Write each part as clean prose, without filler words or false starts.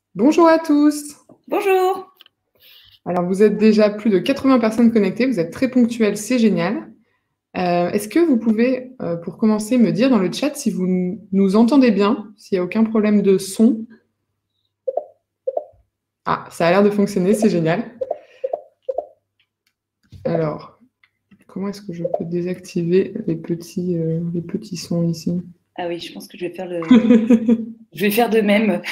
Bonjour à tous. Bonjour. Alors, vous êtes déjà plus de 80 personnes connectées, vous êtes très ponctuels, c'est génial. Est-ce que vous pouvez, pour commencer, me dire dans le chat si vous nous entendez bien, s'il n'y a aucun problème de son? Ah, ça a l'air de fonctionner, c'est génial. Alors, comment est-ce que je peux désactiver les petits sons ici? Ah oui, je pense que je vais faire je vais faire de même.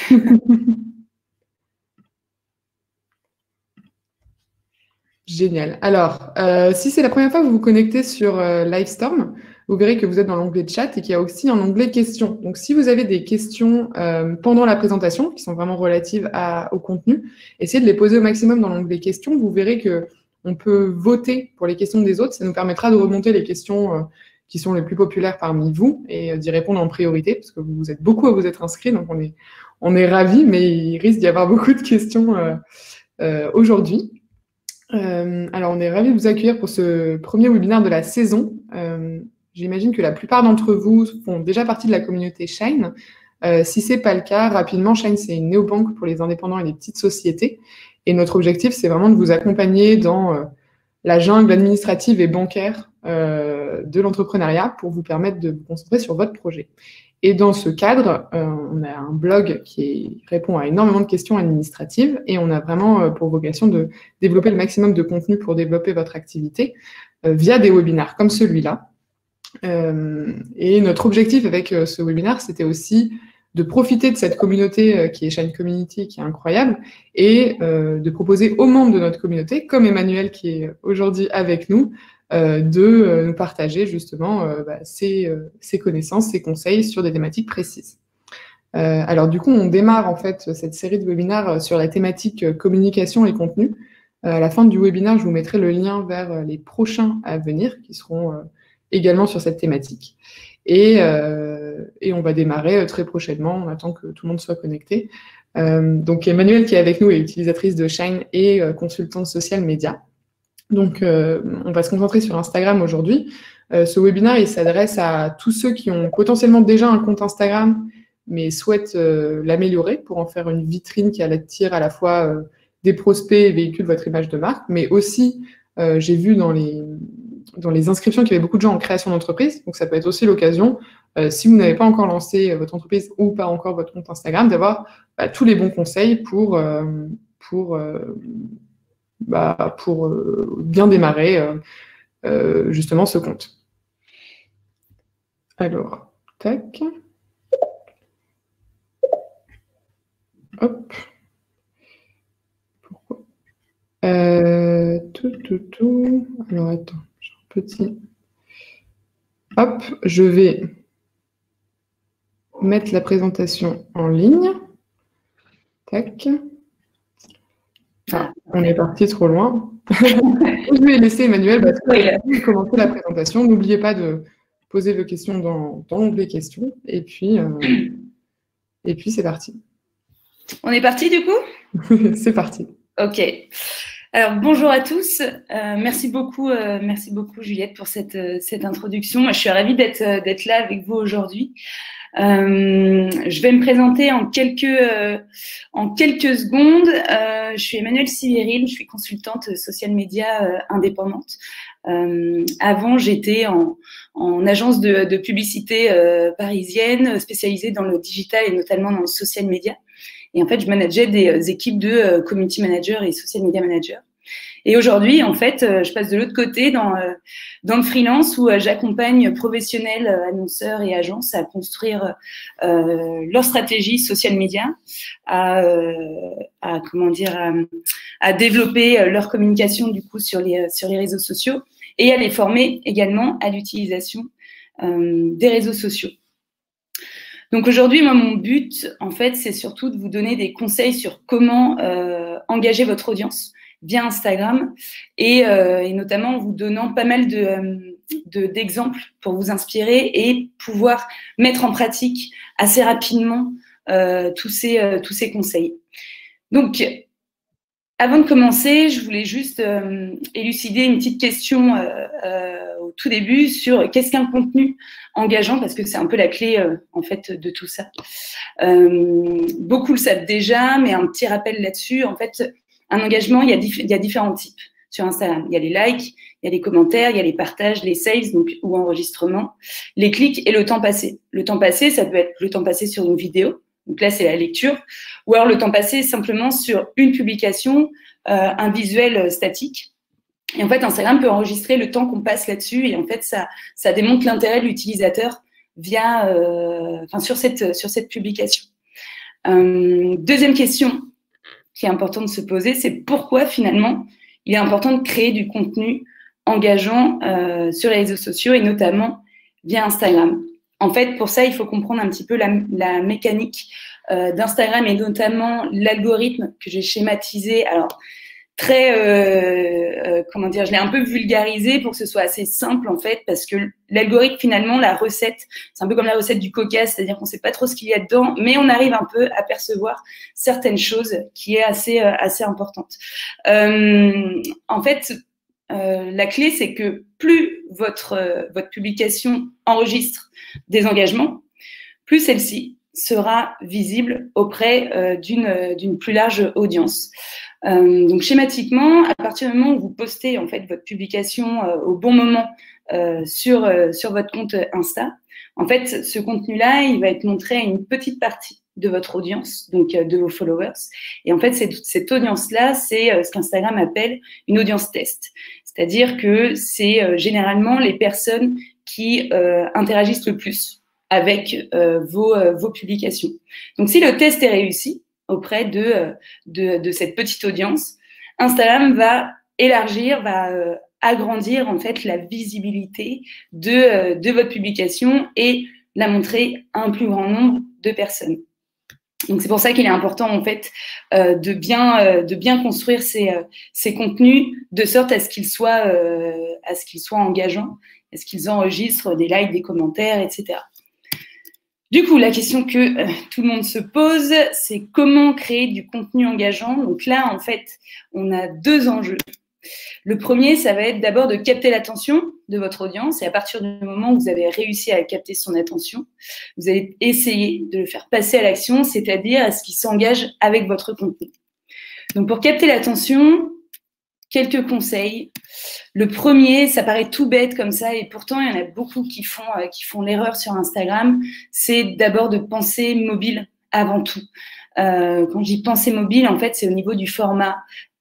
Génial. Alors, si c'est la première fois que vous vous connectez sur Livestorm, vous verrez que vous êtes dans l'onglet chat et qu'il y a aussi un onglet questions. Donc, si vous avez des questions pendant la présentation, qui sont vraiment relatives au contenu, essayez de les poser au maximum dans l'onglet questions. Vous verrez que on peut voter pour les questions des autres. Ça nous permettra de remonter les questions qui sont les plus populaires parmi vous et d'y répondre en priorité, parce que vous êtes beaucoup à vous être inscrits, donc on est ravis, mais il risque d'y avoir beaucoup de questions aujourd'hui. Alors, on est ravis de vous accueillir pour ce premier webinaire de la saison. J'imagine que la plupart d'entre vous font déjà partie de la communauté Shine. Si ce n'est pas le cas, rapidement, Shine, c'est une néobanque pour les indépendants et les petites sociétés. Et notre objectif, c'est vraiment de vous accompagner dans la jungle administrative et bancaire de l'entrepreneuriat pour vous permettre de vous concentrer sur votre projet. Et dans ce cadre, on a un blog qui répond à énormément de questions administratives et on a vraiment pour vocation de développer le maximum de contenu pour développer votre activité via des webinaires comme celui-là. Et notre objectif avec ce webinaire, c'était aussi de profiter de cette communauté qui est Shine Community, qui est incroyable, et de proposer aux membres de notre communauté, comme Emmanuel qui est aujourd'hui avec nous, de nous partager justement ses connaissances, ses conseils sur des thématiques précises. Alors du coup, on démarre en fait cette série de webinaires sur la thématique communication et contenu. À la fin du webinaire, je vous mettrai le lien vers les prochains à venir qui seront également sur cette thématique. Et on va démarrer très prochainement. On attend que tout le monde soit connecté. Donc Emmanuel qui est avec nous est utilisatrice de Shine et consultante social média. Donc, on va se concentrer sur Instagram aujourd'hui. Ce webinaire, il s'adresse à tous ceux qui ont potentiellement déjà un compte Instagram, mais souhaitent l'améliorer pour en faire une vitrine qui attire à la fois des prospects et véhicule votre image de marque, mais aussi, j'ai vu dans les inscriptions qu'il y avait beaucoup de gens en création d'entreprise, donc ça peut être aussi l'occasion, si vous n'avez pas encore lancé votre entreprise ou pas encore votre compte Instagram, d'avoir tous les bons conseils pour bien démarrer justement ce compte. Alors, tac. Hop. Pourquoi Alors, attends, j'ai un petit... Hop, je vais mettre la présentation en ligne. Tac. Ah, on est parti trop loin. Je vais laisser Emmanuel commencer la présentation. N'oubliez pas de poser vos questions dans l'onglet questions. Et puis c'est parti. On est parti du coup? C'est parti. Ok. Alors bonjour à tous. Merci beaucoup Juliette pour cette introduction. Moi, je suis ravie d'être là avec vous aujourd'hui. Je vais me présenter en quelques secondes. Je suis Emmanuelle Siviril, je suis consultante social média indépendante. Avant, j'étais en agence de publicité parisienne, spécialisée dans le digital et notamment dans le social media. Et en fait, je manageais des équipes de community manager et social media manager. Et aujourd'hui, en fait, je passe de l'autre côté dans le freelance où j'accompagne professionnels, annonceurs et agences à construire leur stratégie social media, à développer leur communication du coup sur les réseaux sociaux et à les former également à l'utilisation des réseaux sociaux. Donc aujourd'hui, moi, mon but, en fait, c'est surtout de vous donner des conseils sur comment engager votre audience via Instagram et notamment en vous donnant pas mal d'exemples pour vous inspirer et pouvoir mettre en pratique assez rapidement tous ces conseils. Donc, Avant de commencer, je voulais juste élucider une petite question au tout début sur qu'est-ce qu'un contenu engageant, parce que c'est un peu la clé en fait de tout ça. Beaucoup le savent déjà, mais un petit rappel là-dessus. En fait, un engagement, il y a différents types sur Instagram. Il y a les likes, il y a les commentaires, il y a les partages, les saves donc, ou enregistrements, les clics et le temps passé. Le temps passé, ça peut être le temps passé sur une vidéo. Donc là, c'est la lecture. Ou alors le temps passé simplement sur une publication, un visuel statique. Et en fait, Instagram peut enregistrer le temps qu'on passe là-dessus. Et en fait, ça démontre l'intérêt de l'utilisateur via, sur cette publication. Deuxième question qui est importante de se poser, c'est pourquoi finalement il est important de créer du contenu engageant sur les réseaux sociaux et notamment via Instagram. En fait, pour ça, il faut comprendre un petit peu la mécanique d'Instagram et notamment l'algorithme que j'ai schématisé. Alors, comment dire, je l'ai un peu vulgarisé pour que ce soit assez simple, en fait, parce que l'algorithme, finalement, la recette, c'est un peu comme la recette du coca, c'est-à-dire qu'on ne sait pas trop ce qu'il y a dedans, mais on arrive un peu à percevoir certaines choses qui est assez importante. En fait, la clé, c'est que plus votre publication enregistre des engagements, plus celle-ci sera visible auprès d'une plus large audience. Donc schématiquement, à partir du moment où vous postez en fait votre publication au bon moment sur votre compte Insta, en fait, ce contenu-là, il va être montré à une petite partie de votre audience, donc de vos followers. Et en fait, cette audience-là, c'est ce qu'Instagram appelle une audience test. C'est-à-dire que c'est généralement les personnes qui interagissent le plus avec vos publications. Donc, si le test est réussi auprès de cette petite audience, Instagram va élargir, va agrandir en fait la visibilité de votre publication et la montrer à un plus grand nombre de personnes. Donc c'est pour ça qu'il est important en fait de bien construire ces contenus de sorte à ce qu'ils soient engageants, à ce qu'ils enregistrent des likes, des commentaires, etc. Du coup, la question que tout le monde se pose, c'est comment créer du contenu engageant. Donc là, en fait, on a deux enjeux. Le premier, ça va être d'abord de capter l'attention de votre audience. Et à partir du moment où vous avez réussi à capter son attention, vous allez essayer de le faire passer à l'action, c'est-à-dire à ce qu'il s'engage avec votre contenu. Donc pour capter l'attention, quelques conseils. Le premier, ça paraît tout bête comme ça, et pourtant, il y en a beaucoup qui font l'erreur sur Instagram, c'est d'abord de penser mobile avant tout. Quand je dis penser mobile, en fait, c'est au niveau du format.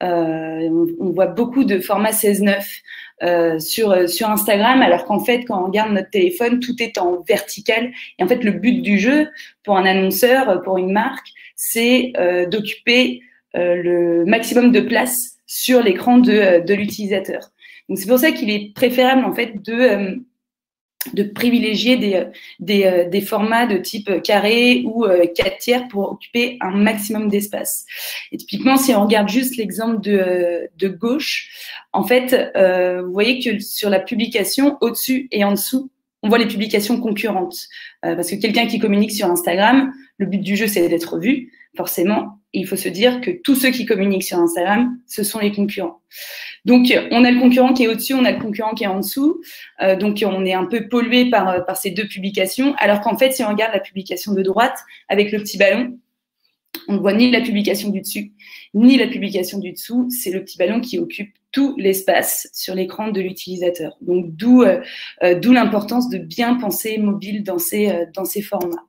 On voit beaucoup de format 16:9 sur Instagram, alors qu'en fait, quand on regarde notre téléphone, tout est en vertical. Et en fait, le but du jeu, pour un annonceur, pour une marque, c'est d'occuper le maximum de place sur l'écran de l'utilisateur. Donc, c'est pour ça qu'il est préférable, en fait, de privilégier des formats de type carré ou 4/3 pour occuper un maximum d'espace. Et typiquement, si on regarde juste l'exemple de gauche, en fait, vous voyez que sur la publication, au-dessus et en dessous, on voit les publications concurrentes. Parce que quelqu'un qui communique sur Instagram, le but du jeu, c'est d'être vu, forcément. Et il faut se dire que tous ceux qui communiquent sur Instagram, ce sont les concurrents. Donc, on a le concurrent qui est au-dessus, on a le concurrent qui est en dessous. Donc, on est un peu pollué par ces deux publications. Alors qu'en fait, si on regarde la publication de droite avec le petit ballon, on ne voit ni la publication du dessus, ni la publication du dessous. C'est le petit ballon qui occupe tout l'espace sur l'écran de l'utilisateur. Donc, d'où l'importance de bien penser mobile dans ces formats.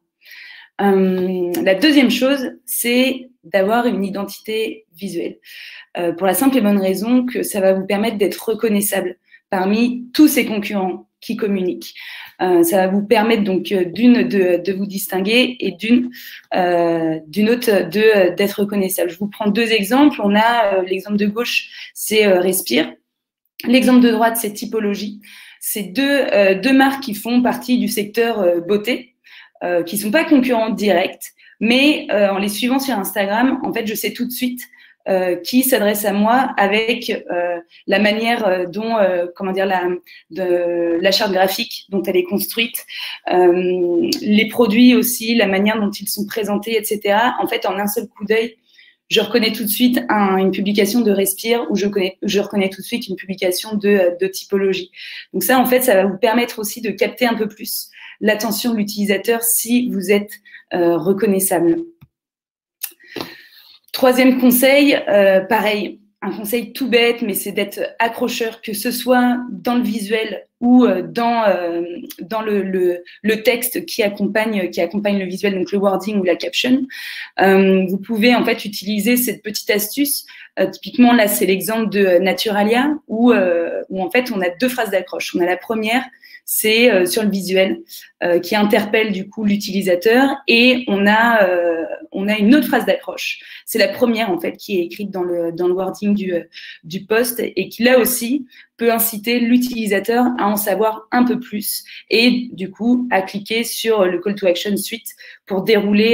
La deuxième chose, c'est d'avoir une identité visuelle. Pour la simple et bonne raison que ça va vous permettre d'être reconnaissable parmi tous ces concurrents qui communiquent. Ça va vous permettre donc de vous distinguer et d'une autre d'être reconnaissable. Je vous prends deux exemples. On a l'exemple de gauche, c'est Respire. L'exemple de droite, c'est Typologie. C'est deux marques qui font partie du secteur beauté, qui ne sont pas concurrentes directes, mais en les suivant sur Instagram, en fait, je sais tout de suite qui s'adresse à moi avec la manière dont, la charte graphique dont elle est construite, les produits aussi, la manière dont ils sont présentés, etc. En fait, en un seul coup d'œil, je reconnais tout de suite une publication de Respire ou je reconnais tout de suite une publication de typologie. Donc ça, en fait, ça va vous permettre aussi de capter un peu plus l'attention de l'utilisateur si vous êtes reconnaissable. Troisième conseil, pareil, un conseil tout bête, mais c'est d'être accrocheur, que ce soit dans le visuel ou dans le texte qui accompagne le visuel, donc le wording ou la caption. Vous pouvez en fait utiliser cette petite astuce. Typiquement, là, c'est l'exemple de Naturalia où en fait, on a 2 phrases d'accroche. On a la première, c'est sur le visuel qui interpelle du coup l'utilisateur, et on a une autre phrase d'accroche. C'est la première en fait qui est écrite dans le wording du post et qui là aussi peut inciter l'utilisateur à en savoir un peu plus et du coup à cliquer sur le call to action suite pour dérouler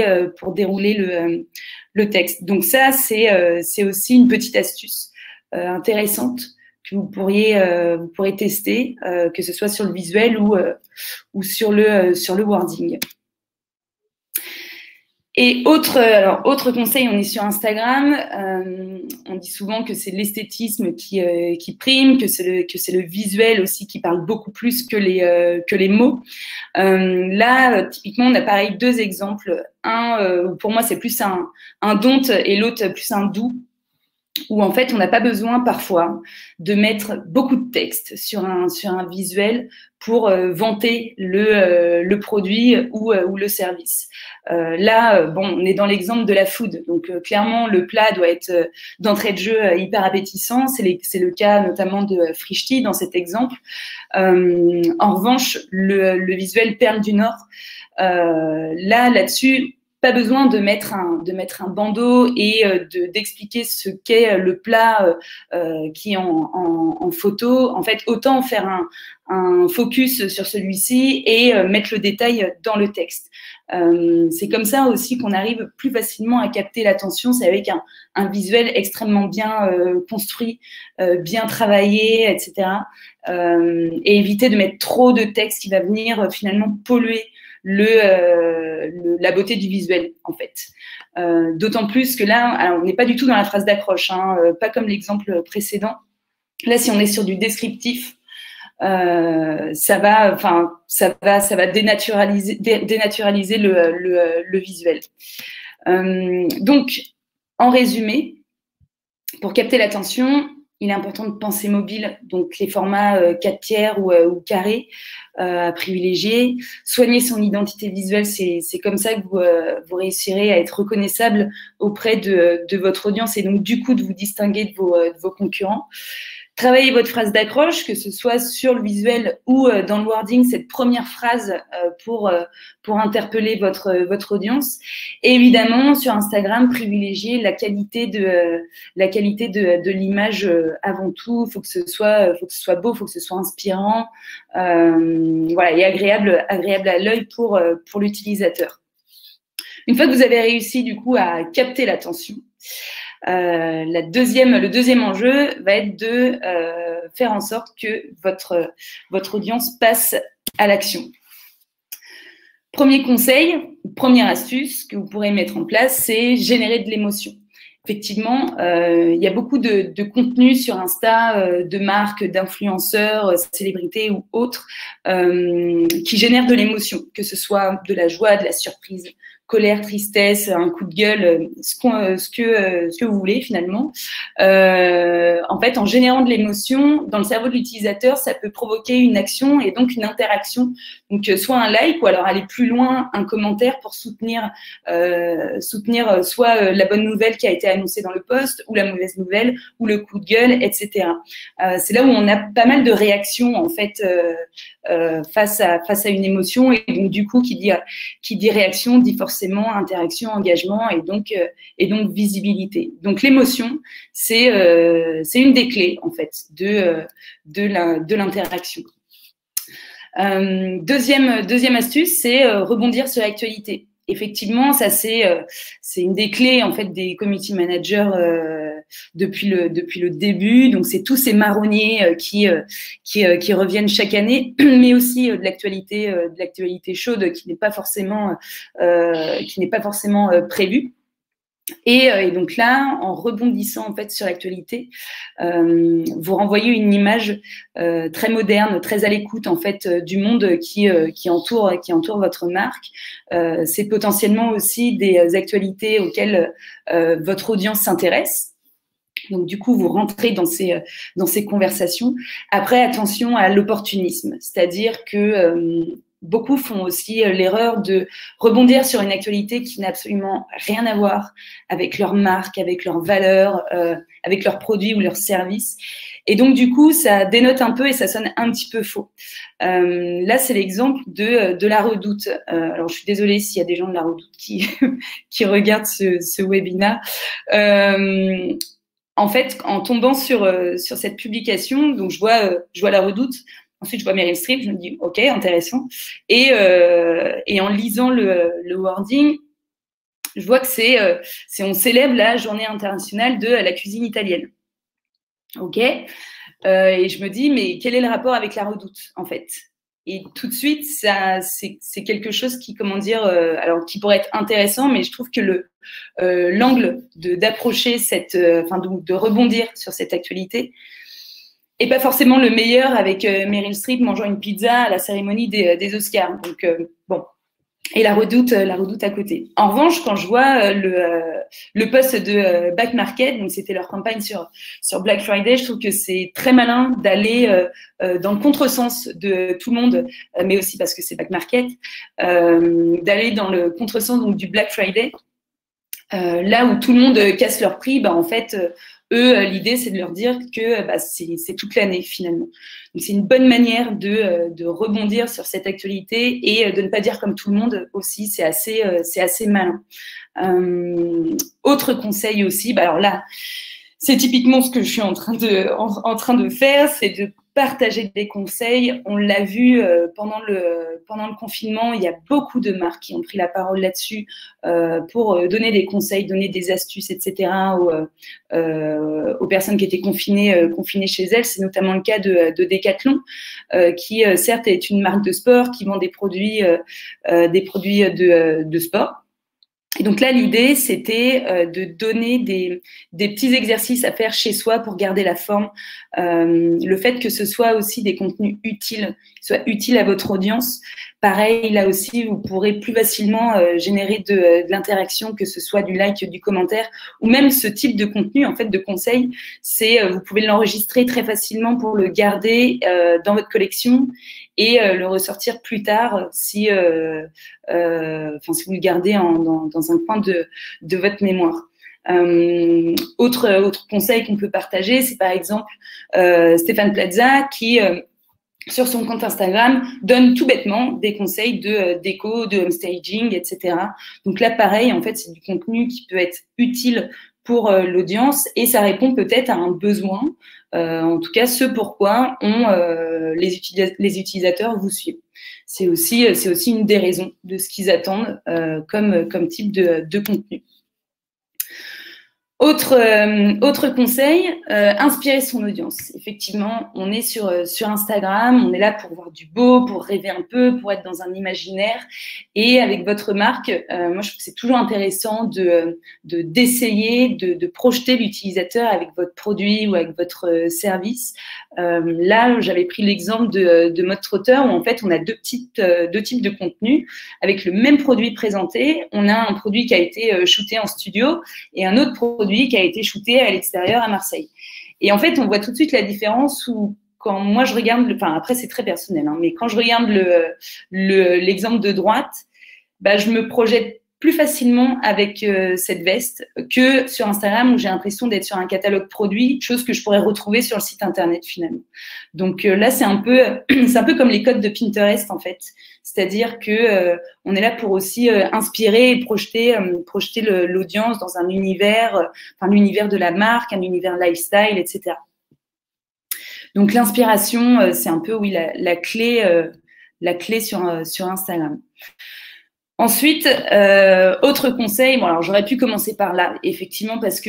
le texte. Donc ça, c'est aussi une petite astuce intéressante que vous pourrez tester, que ce soit sur le visuel ou sur le wording. Et autre conseil, on est sur Instagram. On dit souvent que c'est l'esthétisme qui prime, que c'est le visuel aussi qui parle beaucoup plus que les mots. Là, typiquement, on a pareil 2 exemples. Un, pour moi, c'est plus un don't et l'autre plus un do, où en fait, on n'a pas besoin parfois de mettre beaucoup de texte sur un visuel pour vanter le produit ou le service. Là, bon, on est dans l'exemple de la food, donc clairement, le plat doit être d'entrée de jeu hyper appétissant. C'est le cas notamment de Frischti dans cet exemple. En revanche, le visuel Perle du Nord, là-dessus, pas besoin de mettre un bandeau et d'expliquer ce qu'est le plat qui est en photo. En fait, autant faire un focus sur celui-ci et mettre le détail dans le texte. C'est comme ça aussi qu'on arrive plus facilement à capter l'attention. C'est avec un visuel extrêmement bien construit, bien travaillé, etc. Et éviter de mettre trop de texte qui va venir finalement polluer la beauté du visuel, en fait. D'autant plus que là, alors, on n'est pas du tout dans la phrase d'accroche, hein, pas comme l'exemple précédent. Là, si on est sur du descriptif, ça va dénaturaliser le visuel. Donc, en résumé, pour capter l'attention, il est important de penser mobile, donc les formats 4 tiers ou carrés à privilégier. Soigner son identité visuelle, c'est comme ça que vous réussirez à être reconnaissable auprès de votre audience et donc du coup de vous distinguer de vos concurrents. Travaillez votre phrase d'accroche, que ce soit sur le visuel ou dans le wording, cette première phrase pour interpeller votre audience. Et évidemment, sur Instagram, privilégiez la qualité de l'image avant tout. Faut que ce soit beau, faut que ce soit inspirant, voilà, et agréable à l'œil pour l'utilisateur. Une fois que vous avez réussi du coup à capter l'attention, le deuxième enjeu va être de faire en sorte que votre audience passe à l'action. Premier conseil, première astuce que vous pourrez mettre en place, c'est générer de l'émotion. Effectivement, il y a beaucoup de contenu sur Insta, de marques, d'influenceurs, célébrités ou autres, qui génèrent de l'émotion, que ce soit de la joie, de la surprise, colère, tristesse, un coup de gueule, ce que vous voulez finalement. En fait, en générant de l'émotion, dans le cerveau de l'utilisateur, ça peut provoquer une action et donc une interaction. Donc, soit un like ou alors aller plus loin, un commentaire pour soutenir soit la bonne nouvelle qui a été annoncée dans le post ou la mauvaise nouvelle ou le coup de gueule, etc. C'est là où on a pas mal de réactions en fait face à une émotion et donc du coup qui dit réaction dit forcément interaction, engagement et donc visibilité. Donc l'émotion c'est une des clés en fait de l'interaction. Deuxième astuce, c'est rebondir sur l'actualité. Effectivement, ça c'est une des clés en fait des community managers depuis le début. Donc c'est tous ces marronniers qui reviennent chaque année, mais aussi de l'actualité chaude qui n'est pas forcément prévue. Et donc là, en rebondissant en fait sur l'actualité, vous renvoyez une image très moderne, très à l'écoute en fait du monde qui entoure votre marque. C'est potentiellement aussi des actualités auxquelles votre audience s'intéresse. Donc du coup, vous rentrez dans ces conversations. Après, attention à l'opportunisme, c'est-à-dire que beaucoup font aussi l'erreur de rebondir sur une actualité qui n'a absolument rien à voir avec leur marque, avec leurs valeurs, avec leurs produits ou leurs services. Et donc, du coup, ça dénote un peu et ça sonne un petit peu faux. Là, c'est l'exemple de La Redoute. Alors, je suis désolée s'il y a des gens de La Redoute qui regardent ce webinaire. En fait, en tombant sur cette publication, donc je vois La Redoute. Ensuite, je vois Meryl Streep, je me dis, OK, intéressant. Et en lisant le wording, je vois que on célèbre la journée internationale de la cuisine italienne. OK. Et je me dis, mais quel est le rapport avec La Redoute, en fait? Et tout de suite, c'est quelque chose qui, comment dire, alors qui pourrait être intéressant, mais je trouve que l'angle d'approcher de rebondir sur cette actualité et pas forcément le meilleur avec Meryl Streep mangeant une pizza à la cérémonie des Oscars. Donc, bon. Et la redoute à côté. En revanche, quand je vois le post de Back Market, donc c'était leur campagne sur Black Friday, je trouve que c'est très malin d'aller dans le contresens de tout le monde, mais aussi parce que c'est Back Market, d'aller dans le contresens donc du Black Friday. Là où tout le monde casse leur prix, bah, en fait, eux, l'idée, c'est de leur dire que c'est toute l'année, finalement. Donc, c'est une bonne manière de rebondir sur cette actualité et de ne pas dire comme tout le monde aussi. C'est assez malin. Autre conseil aussi, bah, alors là, c'est typiquement ce que je suis en train de faire, c'est de partager des conseils. On l'a vu pendant le confinement, il y a beaucoup de marques qui ont pris la parole là-dessus pour donner des conseils, donner des astuces, etc. aux personnes qui étaient confinées chez elles. C'est notamment le cas de Decathlon, qui certes est une marque de sport, qui vend des produits de sport. Et donc là, l'idée, c'était de donner des petits exercices à faire chez soi pour garder la forme. Le fait que ce soit aussi des contenus utiles, soit utiles à votre audience. Pareil, là aussi, vous pourrez plus facilement générer de l'interaction, que ce soit du like, du commentaire, ou même ce type de contenu, en fait, de conseil. Vous pouvez l'enregistrer très facilement pour le garder dans votre collection et le ressortir plus tard si vous le gardez dans un coin de votre mémoire. Autre conseil qu'on peut partager, c'est par exemple Stéphane Plaza qui, sur son compte Instagram, donne tout bêtement des conseils de déco, de homestaging, etc. Donc là, pareil, en fait, c'est du contenu qui peut être utile pour l'audience et ça répond peut-être à un besoin, en tout cas ce pourquoi les utilisateurs vous suivent. C'est aussi une des raisons de ce qu'ils attendent comme type de contenu. Autre conseil, inspirer son audience. Effectivement, on est sur Instagram, on est là pour voir du beau, pour rêver un peu, pour être dans un imaginaire. Et avec votre marque, moi je trouve que c'est toujours intéressant d'essayer de projeter l'utilisateur avec votre produit ou avec votre service. Là, j'avais pris l'exemple de Mode Trotteur où en fait on a deux types de contenus avec le même produit présenté. On a un produit qui a été shooté en studio et un autre produit qui a été shooté à l'extérieur à Marseille. Et en fait, on voit tout de suite la différence où quand moi je regarde, après c'est très personnel, hein, mais quand je regarde l'exemple de droite, bah, je me projette plus facilement avec cette veste que sur Instagram où j'ai l'impression d'être sur un catalogue produit, chose que je pourrais retrouver sur le site internet finalement. Donc là, c'est un peu comme les codes de Pinterest en fait. C'est-à-dire que on est là pour aussi inspirer et projeter l'audience dans un univers, l'univers de la marque, un univers lifestyle, etc. Donc l'inspiration, c'est un peu la clé sur Instagram. Ensuite, autre conseil, bon alors j'aurais pu commencer par là, effectivement, parce que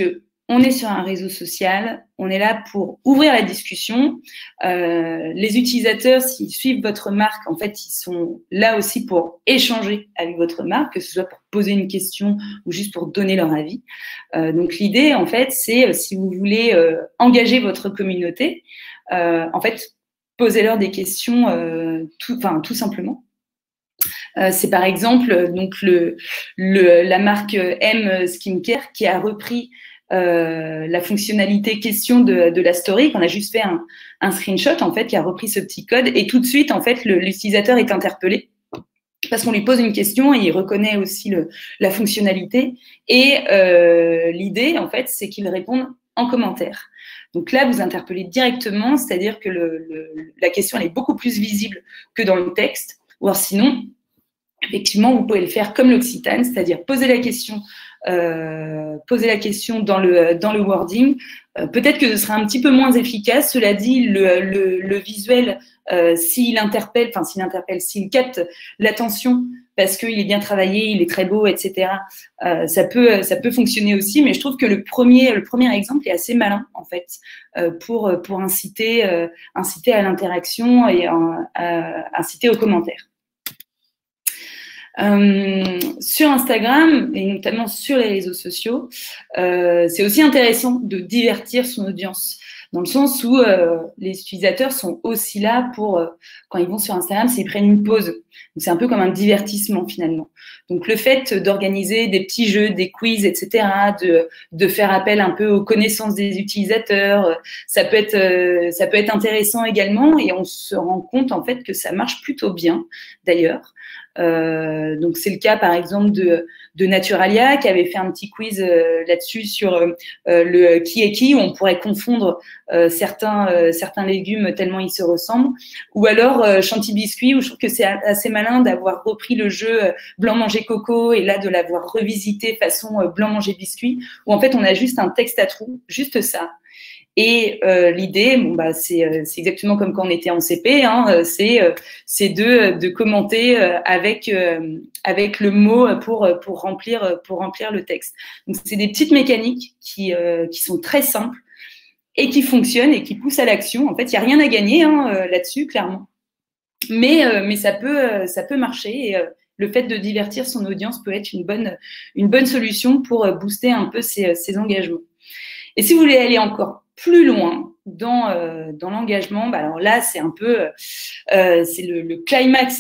on est sur un réseau social, on est là pour ouvrir la discussion. Les utilisateurs, s'ils suivent votre marque, en fait, ils sont là aussi pour échanger avec votre marque, que ce soit pour poser une question ou juste pour donner leur avis. Donc, l'idée, en fait, c'est si vous voulez engager votre communauté, en fait, posez-leur des questions tout simplement. C'est par exemple donc la marque M Skincare qui a repris la fonctionnalité question de la story, qu'on a juste fait un screenshot en fait, qui a repris ce petit code, et tout de suite en fait l'utilisateur est interpellé parce qu'on lui pose une question et il reconnaît aussi la fonctionnalité, et l'idée en fait c'est qu'il réponde en commentaire. Donc là vous interpellez directement, c'est-à-dire que la question elle est beaucoup plus visible que dans le texte, ou alors sinon effectivement, vous pouvez le faire comme l'Occitane, c'est-à-dire poser la question dans le wording. Peut-être que ce sera un petit peu moins efficace. Cela dit, le visuel, s'il capte l'attention parce qu'il est bien travaillé, il est très beau, etc. Ça peut fonctionner aussi, mais je trouve que le premier exemple est assez malin en fait pour inciter à l'interaction et inciter aux commentaires. Sur Instagram et notamment sur les réseaux sociaux, c'est aussi intéressant de divertir son audience, dans le sens où les utilisateurs sont aussi là pour, quand ils vont sur Instagram, s'ils prennent une pause. Donc c'est un peu comme un divertissement finalement. Donc le fait d'organiser des petits jeux, des quiz, etc., de faire appel un peu aux connaissances des utilisateurs, ça peut être intéressant également, et on se rend compte en fait que ça marche plutôt bien d'ailleurs. Donc c'est le cas par exemple de Naturalia qui avait fait un petit quiz là-dessus sur le qui est qui, où on pourrait confondre certains légumes tellement ils se ressemblent, ou alors Chantilly Biscuit, où je trouve que c'est assez malin d'avoir repris le jeu blanc manger coco et là de l'avoir revisité façon blanc manger biscuit, où en fait on a juste un texte à trous, juste ça. Et l'idée, c'est exactement comme quand on était en CP, hein, c'est de commenter avec le mot pour remplir le texte. Donc c'est des petites mécaniques qui sont très simples et qui fonctionnent et qui poussent à l'action. En fait, il y a rien à gagner là-dessus, clairement, mais ça peut marcher. Et le fait de divertir son audience peut être une bonne solution pour booster un peu ses engagements. Et si vous voulez aller encore plus loin dans l'engagement, alors là, c'est un peu c'est le climax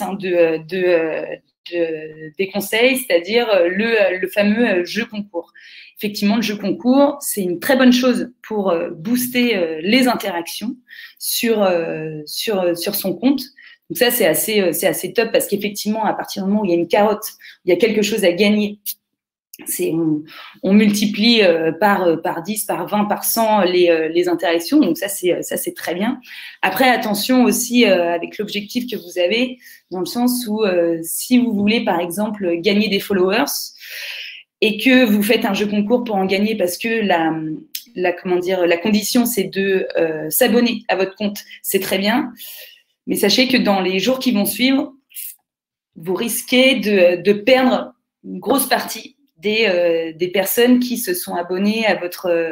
des conseils, c'est-à-dire le fameux jeu concours. Effectivement, le jeu concours, c'est une très bonne chose pour booster les interactions sur son compte. Donc ça, c'est assez top, parce qu'effectivement, à partir du moment où il y a une carotte, il y a quelque chose à gagner. On multiplie par 10, par 20, par 100 les interactions. Donc ça c'est très bien. Après, attention aussi avec l'objectif que vous avez, dans le sens où si vous voulez par exemple gagner des followers et que vous faites un jeu concours pour en gagner, parce que la condition c'est de s'abonner à votre compte, c'est très bien. Mais sachez que dans les jours qui vont suivre, vous risquez de perdre une grosse partie des personnes qui se sont abonnées à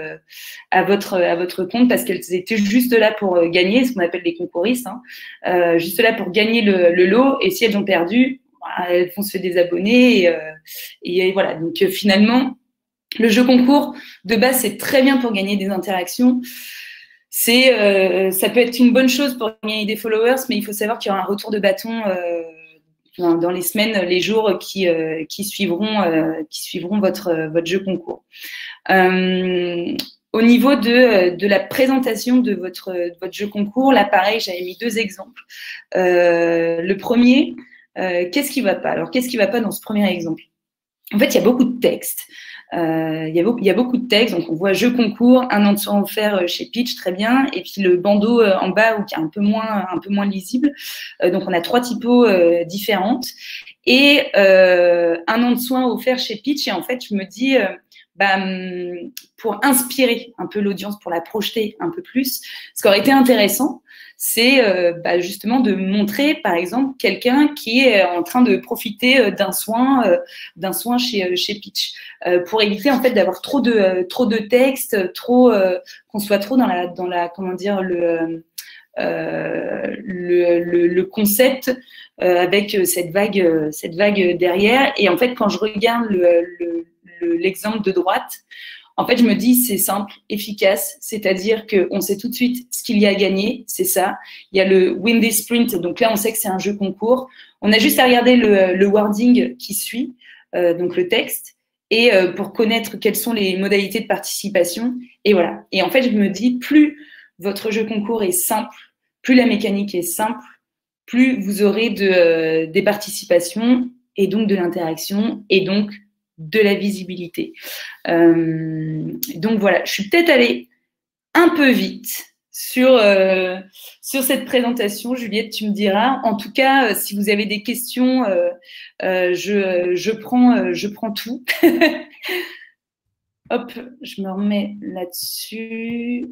votre compte parce qu'elles étaient juste là pour gagner, ce qu'on appelle les concouristes, juste là pour gagner le lot, et si elles ont perdu, elles vont se désabonner, et voilà. Donc finalement, le jeu concours de base c'est très bien pour gagner des interactions. Ça peut être une bonne chose pour gagner des followers, mais il faut savoir qu'il y aura un retour de bâton dans les semaines, les jours qui suivront votre jeu concours. Au niveau de la présentation de votre jeu concours, là pareil, j'avais mis 2 exemples. Le premier, qu'est-ce qui va pas? Alors qu'est-ce qui va pas dans ce premier exemple? En fait, il y a beaucoup de textes. Il y a beaucoup de textes, donc on voit jeu concours, un an de soins offert chez Pitch, très bien, et puis le bandeau en bas qui est un peu moins lisible. Donc on a 3 typos différentes, et un an de soins offert chez Pitch. Et en fait, je me dis, pour inspirer un peu l'audience, pour la projeter un peu plus, ce qui aurait été intéressant, c'est justement de montrer, par exemple, quelqu'un qui est en train de profiter d'un soin chez Pitch, pour éviter en fait d'avoir trop de textes, qu'on soit trop dans la comment dire le concept avec cette vague derrière. Et en fait, quand je regarde l'exemple de droite, en fait, je me dis, c'est simple, efficace, c'est-à-dire qu'on sait tout de suite ce qu'il y a à gagner, c'est ça. Il y a le Win this Sprint, donc là, on sait que c'est un jeu concours. On a juste à regarder le wording qui suit, donc le texte, et pour connaître quelles sont les modalités de participation. Et voilà. Et en fait, je me dis, plus votre jeu concours est simple, plus la mécanique est simple, plus vous aurez des participations et donc de l'interaction et donc de la visibilité. Donc voilà, je suis peut-être allée un peu vite sur cette présentation. Juliette, tu me diras. En tout cas, si vous avez des questions, je prends tout. Hop, je me remets là-dessus.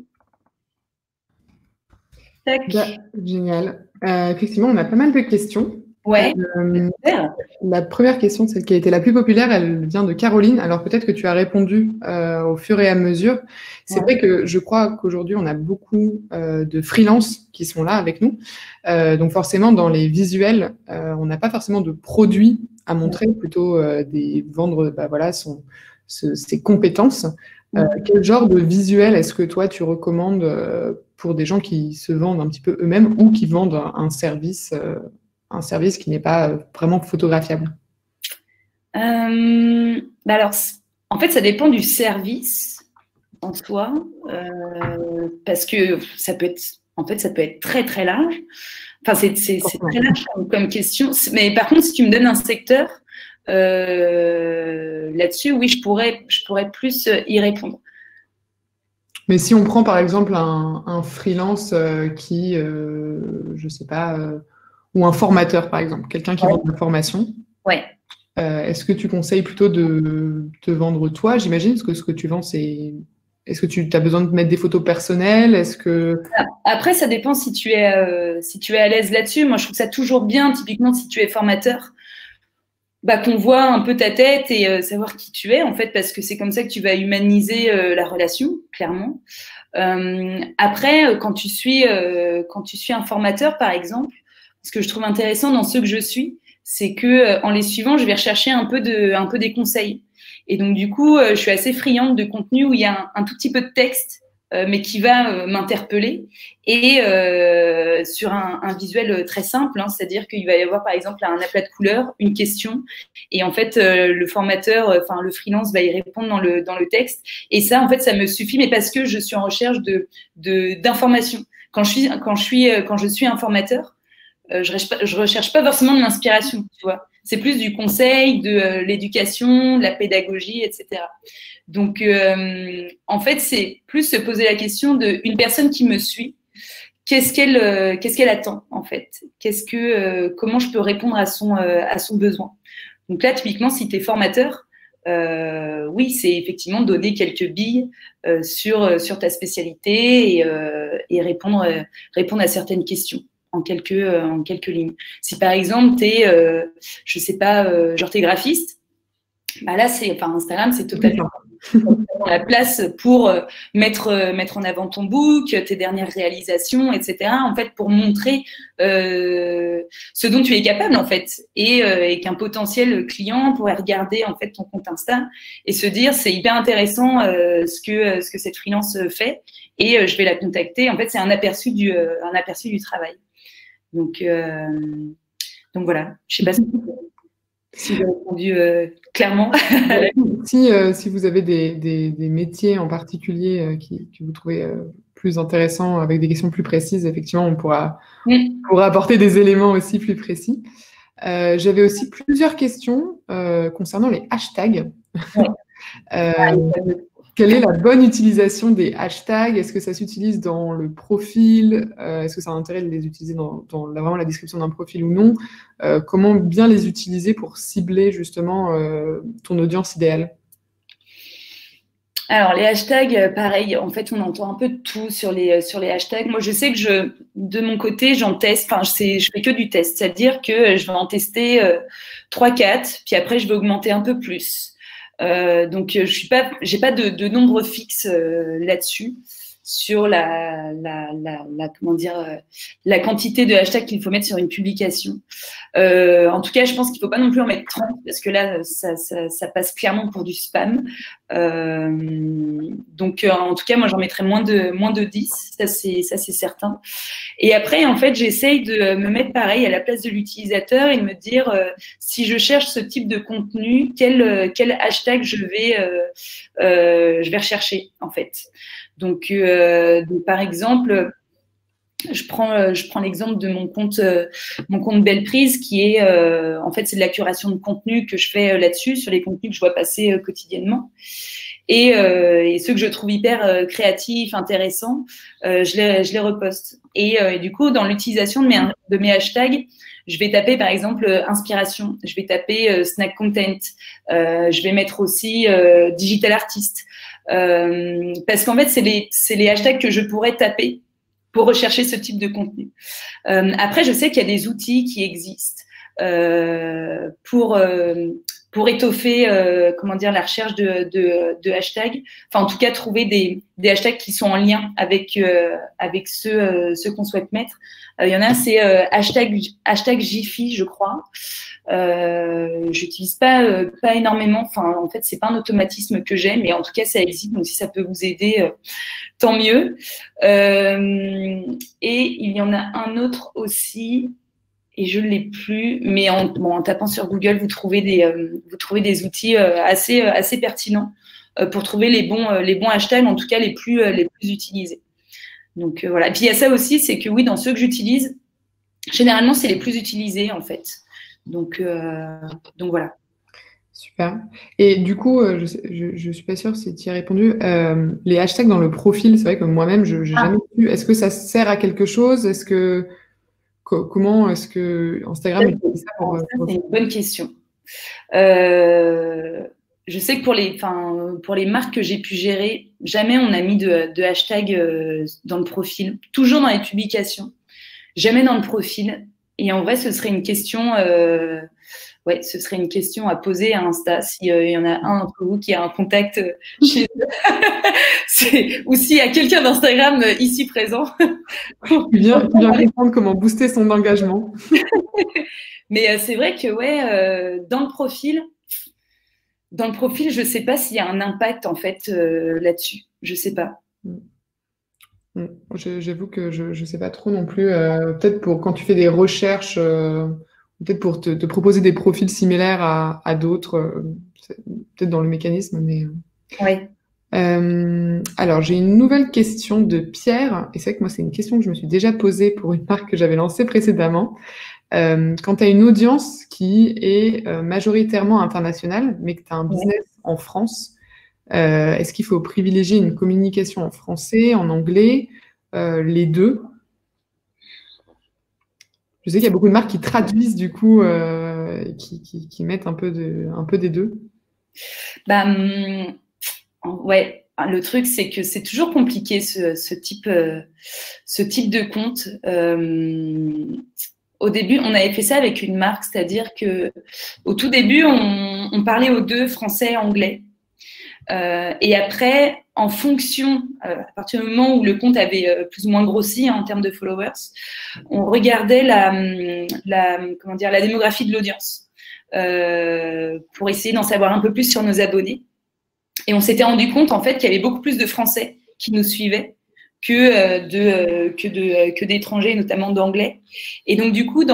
Tac. Génial. Effectivement, on a pas mal de questions. Ouais. La première question, celle qui a été la plus populaire, elle vient de Caroline. Alors peut-être que tu as répondu au fur et à mesure. C'est vrai que je crois qu'aujourd'hui, on a beaucoup de freelances qui sont là avec nous. Donc forcément, dans les visuels, on n'a pas forcément de produits à montrer, plutôt vendre ses compétences. Quel genre de visuel est-ce que toi, tu recommandes pour des gens qui se vendent un petit peu eux-mêmes ou qui vendent un service qui n'est pas vraiment photographiable? Alors, en fait, ça dépend du service en soi, parce que ça peut être très très large. Enfin, c'est très large comme question. Mais par contre, si tu me donnes un secteur là-dessus, oui, je pourrais plus y répondre. Mais si on prend par exemple un freelance qui, je sais pas, ou un formateur par exemple, quelqu'un qui vend de la formation. Ouais. Est-ce que tu conseilles plutôt de te vendre toi, j'imagine, parce que ce que tu vends, c'est… Est-ce que tu as besoin de mettre des photos personnelles? Est-ce que… Après, ça dépend si tu es à l'aise là-dessus. Moi, je trouve ça toujours bien, typiquement, si tu es formateur, qu'on voit un peu ta tête et savoir qui tu es, en fait, parce que c'est comme ça que tu vas humaniser la relation, clairement. Après, quand tu suis un formateur, par exemple, ce que je trouve intéressant dans ceux que je suis, c'est que en les suivant, je vais rechercher un peu des conseils. Et donc, du coup, je suis assez friande de contenu où il y a un tout petit peu de texte, mais qui va m'interpeller. Et sur un visuel très simple, hein, c'est-à-dire qu'il va y avoir, par exemple, un aplat de couleurs, une question. Et en fait, le formateur, le freelance va y répondre dans le texte. Et ça, en fait, ça me suffit, mais parce que je suis en recherche d'informations. Quand je suis un formateur, je recherche pas forcément de l'inspiration, tu vois. C'est plus du conseil, de l'éducation, de la pédagogie, etc. Donc, en fait, c'est plus se poser la question d'une personne qui me suit. Qu'est-ce qu'elle attend, en fait? Comment je peux répondre à son besoin? Donc là, typiquement, si tu es formateur, oui, c'est effectivement donner quelques billes sur ta spécialité et répondre à certaines questions en quelques lignes. Si par exemple t'es je sais pas, genre t'es graphiste, là Instagram c'est totalement la place pour mettre en avant ton book, tes dernières réalisations, etc. En fait, pour montrer ce dont tu es capable en fait, et qu'un potentiel client pourrait regarder en fait ton compte Insta et se dire c'est hyper intéressant ce que cette freelance fait et je vais la contacter. En fait, c'est un aperçu du travail. Donc voilà. Je sais pas si j'ai répondu clairement. Si vous avez des métiers en particulier que vous trouvez plus intéressants, avec des questions plus précises, effectivement, on pourra apporter des éléments aussi plus précis. J'avais aussi plusieurs questions concernant les hashtags. Quelle est la bonne utilisation des hashtags? Est-ce que ça s'utilise dans le profil? Est-ce que ça a intérêt de les utiliser dans vraiment la description d'un profil ou non? Comment bien les utiliser pour cibler justement ton audience idéale? Alors, les hashtags, pareil, en fait, on entend un peu de tout sur les hashtags. Moi, je sais que de mon côté, j'en teste, enfin, je fais que du test. C'est-à-dire que je vais en tester 3-4, puis après, je vais augmenter un peu plus. Donc, j'ai pas de nombre fixe là-dessus sur comment dire, la quantité de hashtags qu'il faut mettre sur une publication. En tout cas, je pense qu'il ne faut pas non plus en mettre 30 parce que là, ça passe clairement pour du spam. Donc, en tout cas, moi, j'en mettrais moins de 10, ça c'est certain. Et après, en fait, j'essaye de me mettre pareil à la place de l'utilisateur et de me dire si je cherche ce type de contenu, quel hashtag je vais rechercher, en fait. Donc, par exemple, je prends l'exemple de mon compte Belle Prise qui est en fait c'est de la curation de contenu que je fais là-dessus sur les contenus que je vois passer quotidiennement et ceux que je trouve hyper créatifs, intéressants, je les reposte et du coup dans l'utilisation de mes hashtags, je vais taper par exemple inspiration, je vais taper snack content, je vais mettre aussi digital artist parce qu'en fait c'est les hashtags que je pourrais taper pour rechercher ce type de contenu. Après, je sais qu'il y a des outils qui existent pour étoffer comment dire, la recherche de hashtags. Enfin, en tout cas, trouver des hashtags qui sont en lien avec ceux qu'on souhaite mettre. Il y en a un, c'est hashtag Jiffy, je crois. J'utilise pas énormément. Enfin, en fait, c'est pas un automatisme que j'ai, mais en tout cas, ça existe. Donc, si ça peut vous aider, tant mieux. Et il y en a un autre aussi, et je ne l'ai plus, mais en tapant sur Google, vous trouvez des outils assez pertinents pour trouver les bons hashtags, en tout cas les plus utilisés. Donc voilà. Et puis il y a ça aussi, c'est que oui, dans ceux que j'utilise, généralement c'est les plus utilisés en fait. Donc voilà. Super. Et du coup, je ne suis pas sûre si tu y as répondu. Les hashtags dans le profil, c'est vrai que moi-même, je n'ai jamais vu. Est-ce que ça sert à quelque chose? Comment est-ce que Instagram utilise ça pour... C'est une bonne question. Je sais que pour les marques que j'ai pu gérer, jamais on a mis de hashtag dans le profil. Toujours dans les publications, jamais dans le profil. Et en vrai, ce serait une question... ce serait une question à poser à Insta s'il y en a un d'entre vous qui a un contact chez eux. Ou s'il y a quelqu'un d'Instagram ici présent. Qui vient comprendre comment booster son engagement. Mais c'est vrai que dans le profil, je ne sais pas s'il y a un impact en fait là-dessus. Je ne sais pas. J'avoue que je ne sais pas trop non plus. Peut-être pour quand tu fais des recherches... Peut-être pour te proposer des profils similaires à d'autres, peut-être dans le mécanisme, mais... Oui. Alors, j'ai une nouvelle question de Pierre, et c'est vrai que moi, c'est une question que je me suis déjà posée pour une marque que j'avais lancée précédemment. Quand tu as une audience qui est majoritairement internationale, mais que tu as un business en France, est-ce qu'il faut privilégier une communication en français, en anglais, les deux? Je sais qu'il y a beaucoup de marques qui traduisent du coup, qui mettent un peu des deux. Ouais, le truc c'est que c'est toujours compliqué ce type de compte. Au début, on avait fait ça avec une marque, c'est-à-dire que au tout début, on parlait aux deux, français et anglais. Et après, en fonction, à partir du moment où le compte avait plus ou moins grossi en termes de followers, on regardait la démographie de l'audience pour essayer d'en savoir un peu plus sur nos abonnés. Et on s'était rendu compte en fait qu'il y avait beaucoup plus de Français qui nous suivaient que d'étrangers, notamment d'anglais. Et donc du coup, dans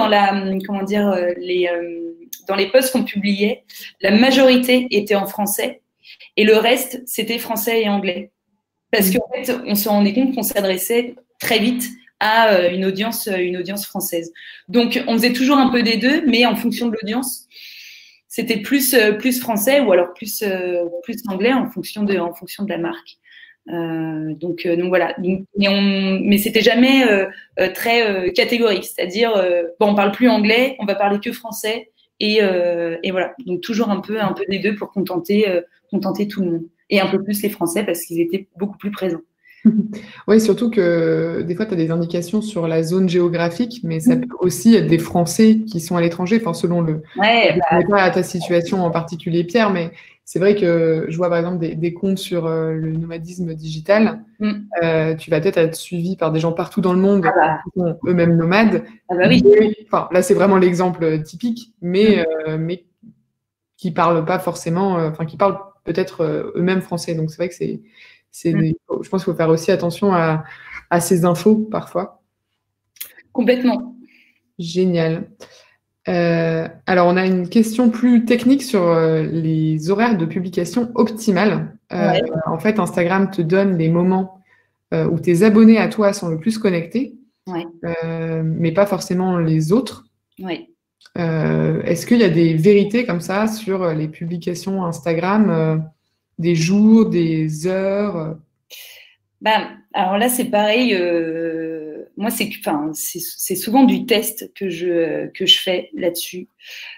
les posts qu'on publiait, la majorité était en français. Et le reste, c'était français et anglais. Parce qu'en fait, on se rendait compte qu'on s'adressait très vite à une audience française. Donc, on faisait toujours un peu des deux, mais en fonction de l'audience, c'était plus français ou alors plus anglais en fonction de la marque. Donc voilà. Mais c'était jamais très catégorique, c'est-à-dire bon, on parle plus anglais, on va parler que français et voilà. Donc toujours un peu des deux pour contenter tout le monde et un peu plus les Français parce qu'ils étaient beaucoup plus présents. Oui, surtout que des fois, tu as des indications sur la zone géographique, mais ça peut aussi être des Français qui sont à l'étranger, enfin, selon le… Ouais, je ne connais pas ta situation en particulier, Pierre, mais c'est vrai que je vois par exemple des comptes sur le nomadisme digital. Tu vas peut-être être suivi par des gens partout dans le monde qui sont eux-mêmes nomades. Ah bah oui. Enfin, là, c'est vraiment l'exemple typique, mais qui parlent pas forcément, enfin, qui parlent peut-être eux-mêmes français. Donc, c'est vrai que je pense qu'il faut faire aussi attention à ces infos parfois. Complètement. Génial. Alors, on a une question plus technique sur les horaires de publication optimales. Ouais. En fait, Instagram te donne les moments où tes abonnés à toi sont le plus connectés, mais pas forcément les autres. Ouais. Est-ce qu'il y a des vérités comme ça sur les publications Instagram, des jours, des heures? Alors là, c'est pareil. Moi, c'est souvent du test que je fais là-dessus.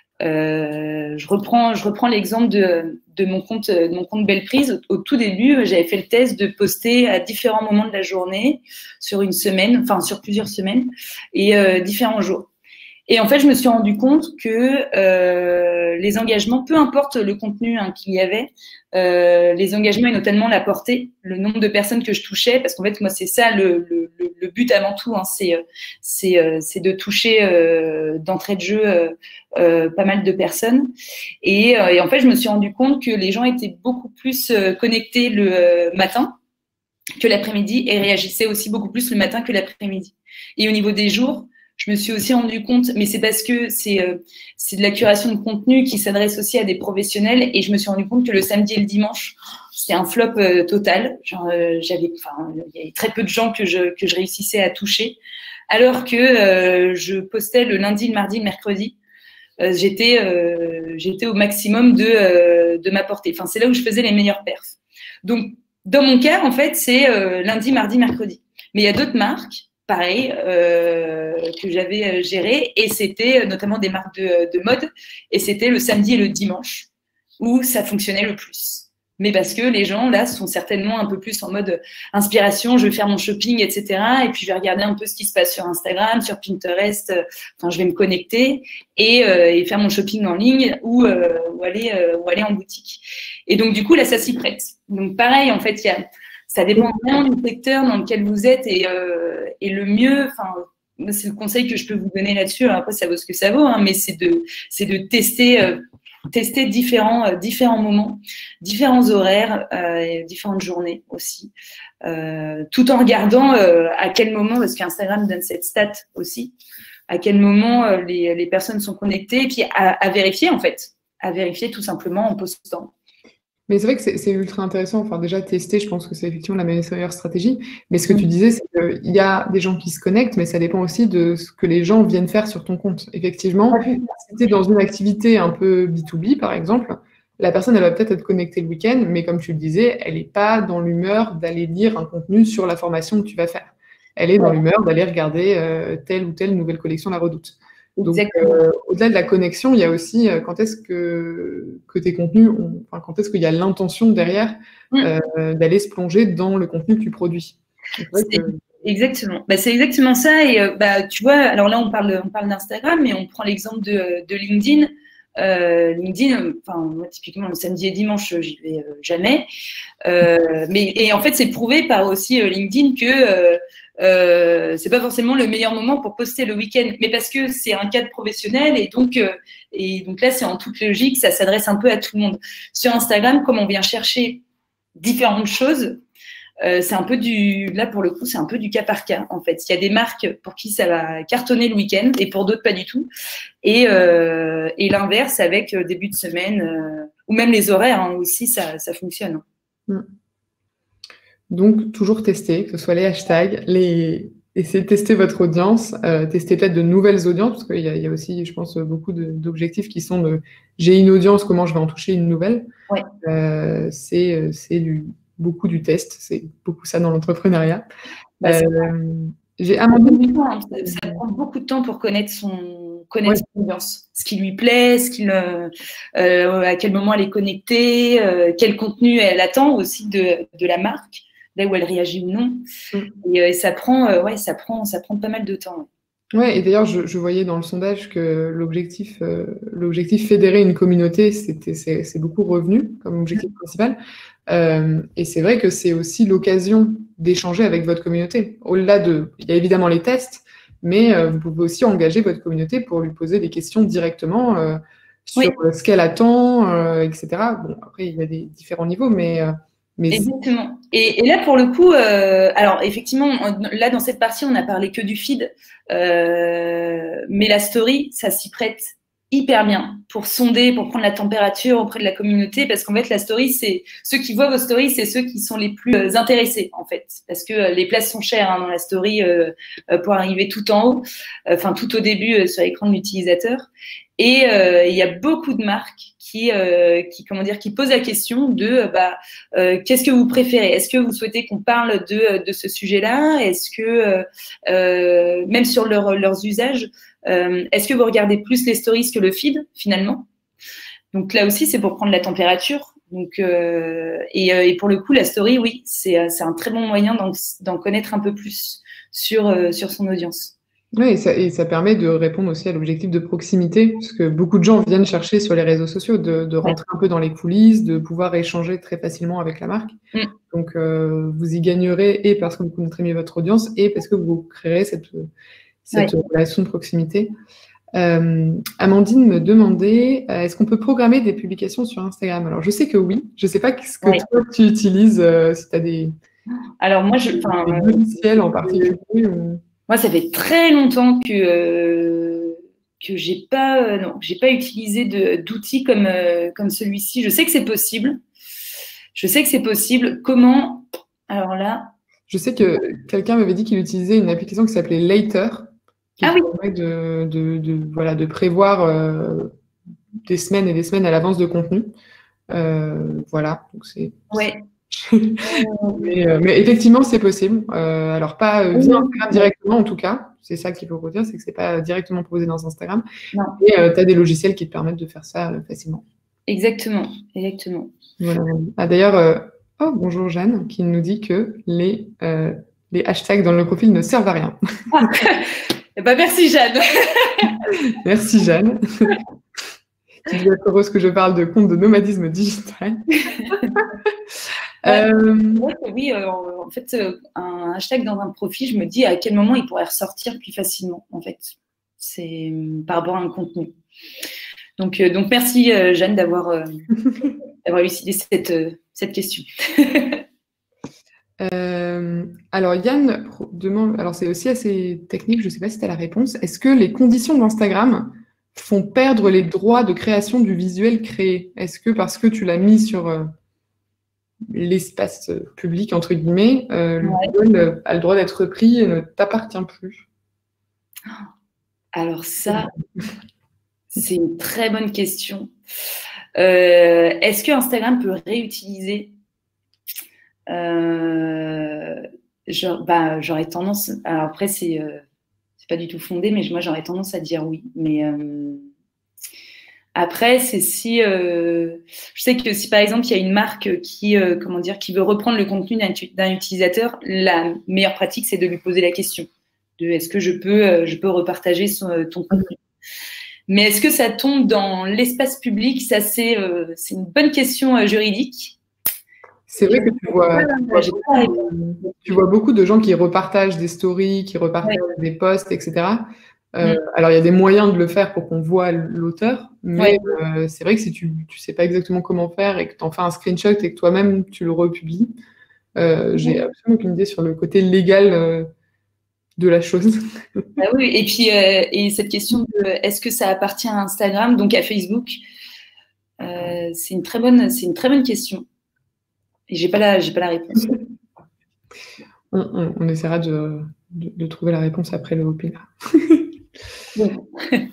Je reprends l'exemple de mon compte Belle Prise. Au tout début, j'avais fait le test de poster à différents moments de la journée, sur une semaine, enfin sur plusieurs semaines, et différents jours. Et en fait, je me suis rendu compte que les engagements, peu importe le contenu qu'il y avait, les engagements et notamment la portée, le nombre de personnes que je touchais, parce qu'en fait, moi, c'est ça le but avant tout, c'est de toucher d'entrée de jeu pas mal de personnes. Et en fait, je me suis rendu compte que les gens étaient beaucoup plus connectés le matin que l'après-midi et réagissaient aussi beaucoup plus le matin que l'après-midi. Et au niveau des jours, je me suis aussi rendu compte, mais c'est parce que c'est de la curation de contenu qui s'adresse aussi à des professionnels, et je me suis rendu compte que le samedi et le dimanche, c'est un flop total. Genre, il y avait très peu de gens que je réussissais à toucher, alors que je postais le lundi, le mardi, le mercredi. J'étais au maximum de ma portée. Enfin, c'est là où je faisais les meilleures perfs. Donc, dans mon cas, en fait, c'est lundi, mardi, mercredi. Mais il y a d'autres marques, pareil, que j'avais gérées, et c'était notamment des marques de mode, et c'était le samedi et le dimanche où ça fonctionnait le plus. Mais parce que les gens, là, sont certainement un peu plus en mode inspiration, je vais faire mon shopping, etc. Et puis, je vais regarder un peu ce qui se passe sur Instagram, sur Pinterest. Enfin, je vais me connecter et faire mon shopping en ligne ou aller en boutique. Et donc, du coup, là, ça s'y prête. Donc, pareil, en fait, ça dépend vraiment du secteur dans lequel vous êtes, et le mieux, enfin, c'est le conseil que je peux vous donner là-dessus. Après, ça vaut ce que ça vaut, mais c'est de tester différents moments, différents horaires, différentes journées aussi, tout en regardant à quel moment, parce qu'Instagram donne cette stat aussi, à quel moment les personnes sont connectées, et puis à vérifier, en fait, à vérifier tout simplement en postant. Mais c'est vrai que c'est ultra intéressant. Enfin, déjà, tester, je pense que c'est effectivement la meilleure stratégie. Mais ce que tu disais, c'est qu'il y a des gens qui se connectent, mais ça dépend aussi de ce que les gens viennent faire sur ton compte. Effectivement, si tu es dans une activité un peu B2B, par exemple, la personne, elle va peut-être être connectée le week-end, mais comme tu le disais, elle n'est pas dans l'humeur d'aller lire un contenu sur la formation que tu vas faire. Elle est dans l'humeur d'aller regarder telle ou telle nouvelle collection La Redoute. Donc, au-delà de la connexion, il y a aussi quand est-ce que tes contenus quand est-ce qu'il y a l'intention derrière d'aller se plonger dans le contenu que tu produis. Exactement. C'est exactement ça. Et tu vois, alors là, on parle d'Instagram, mais on prend l'exemple de LinkedIn. LinkedIn, moi, typiquement, le samedi et dimanche, j'y vais jamais. Et en fait, c'est prouvé par aussi LinkedIn que c'est pas forcément le meilleur moment pour poster le week-end, mais parce que c'est un cadre professionnel, et donc là, c'est en toute logique, ça s'adresse un peu à tout le monde. Sur Instagram, comme on vient chercher différentes choses, c'est un peu là pour le coup, c'est un peu du cas par cas, en fait. Il y a des marques pour qui ça va cartonner le week-end et pour d'autres pas du tout. Et l'inverse avec début de semaine ou même les horaires aussi, ça fonctionne. Donc, toujours tester, que ce soit les hashtags, les essayez de tester votre audience, tester peut-être de nouvelles audiences, parce qu'il y a aussi, je pense, beaucoup d'objectifs qui sont de j'ai une audience, comment je vais en toucher une nouvelle. Ouais. C'est beaucoup du test, c'est beaucoup ça dans l'entrepreneuriat. J'ai Amandine. Ça prend beaucoup de temps pour connaître son audience, ce qui lui plaît, à quel moment elle est connectée, quel contenu elle attend aussi de la marque, là où elle réagit ou non. Et ça prend pas mal de temps. Ouais, et d'ailleurs, je voyais dans le sondage que l'objectif fédérer une communauté, c'est beaucoup revenu comme objectif principal. Et c'est vrai que c'est aussi l'occasion d'échanger avec votre communauté. Au-delà il y a évidemment les tests, mais vous pouvez aussi engager votre communauté pour lui poser des questions directement sur ce qu'elle attend, etc. Bon, après, il y a des différents niveaux, mais exactement. Et là, pour le coup, alors effectivement, là, dans cette partie, on n'a parlé que du feed, mais la story, ça s'y prête hyper bien pour sonder, pour prendre la température auprès de la communauté, parce qu'en fait, la story, c'est ceux qui voient vos stories, c'est ceux qui sont les plus intéressés, en fait, parce que les places sont chères dans la story pour arriver tout en haut, enfin tout au début sur l'écran de l'utilisateur. Et il y a beaucoup de marques qui posent la question de qu'est-ce que vous préférez? Est-ce que vous souhaitez qu'on parle de ce sujet-là? Est-ce que même sur leurs usages, est-ce que vous regardez plus les stories que le feed finalement? Donc là aussi, c'est pour prendre la température. Donc et pour le coup, la story, oui, c'est un très bon moyen d'en connaître un peu plus sur son audience. Oui, et ça permet de répondre aussi à l'objectif de proximité, parce que beaucoup de gens viennent chercher sur les réseaux sociaux, de rentrer un peu dans les coulisses, de pouvoir échanger très facilement avec la marque. Donc, vous y gagnerez, et parce que vous connaîtrez mieux votre audience, et parce que vous créerez cette relation de proximité. Amandine me demandait, est-ce qu'on peut programmer des publications sur Instagram? Alors, je sais que oui. Je ne sais pas ce que toi, tu utilises, si tu as des logiciels en particulier. Moi, ça fait très longtemps que j'ai pas utilisé d'outils comme celui-ci. Je sais que c'est possible. Comment? Alors là. Je sais que quelqu'un m'avait dit qu'il utilisait une application qui s'appelait Later, qui permet de prévoir des semaines et des semaines à l'avance de contenu. Voilà. Donc c'est. Ouais. mais effectivement, c'est possible. Alors, pas via Instagram directement, en tout cas. C'est ça qu'il faut redire, c'est que c'est pas directement proposé dans Instagram. Non. Et tu as des logiciels qui te permettent de faire ça facilement. Exactement. Voilà. Ah, d'ailleurs, bonjour Jeanne, qui nous dit que les hashtags dans le profil ne servent à rien. Merci Jeanne. Merci Jeanne. Tu dois être heureuse que je parle de compte de nomadisme digital. Oui, en fait, un hashtag dans un profil, je me dis à quel moment il pourrait ressortir plus facilement, en fait. C'est par rapport à un contenu. Donc merci Jeanne d'avoir élucidé cette question. Alors Yann demande, alors c'est aussi assez technique, je ne sais pas si tu as la réponse. Est-ce que les conditions d'Instagram font perdre les droits de création du visuel créé? Est-ce que parce que tu l'as mis sur l'espace public, entre guillemets, le visuel a le droit d'être pris et ne t'appartient plus? Alors ça, c'est une très bonne question. Est-ce que Instagram peut réutiliser j'aurais tendance. Alors après, c'est pas du tout fondé, mais moi j'aurais tendance à dire oui. Mais après, c'est si je sais que si par exemple il y a une marque qui veut reprendre le contenu d'un utilisateur, la meilleure pratique c'est de lui poser la question de est-ce que je peux repartager ton contenu. Mais est-ce que ça tombe dans l'espace public? Ça c'est une bonne question juridique. C'est vrai que tu vois beaucoup de gens qui repartagent des stories, qui repartagent des posts, etc. Alors, il y a des moyens de le faire pour qu'on voit l'auteur, mais c'est vrai que si tu ne sais pas exactement comment faire et que tu en fais un screenshot et que toi-même tu le republies, j'ai absolument aucune idée sur le côté légal de la chose. Oui, et puis et cette question de est-ce que ça appartient à Instagram, donc à Facebook, c'est une très bonne question. Et j'ai pas la réponse. On essaiera de de trouver la réponse après le webinaire. Bon.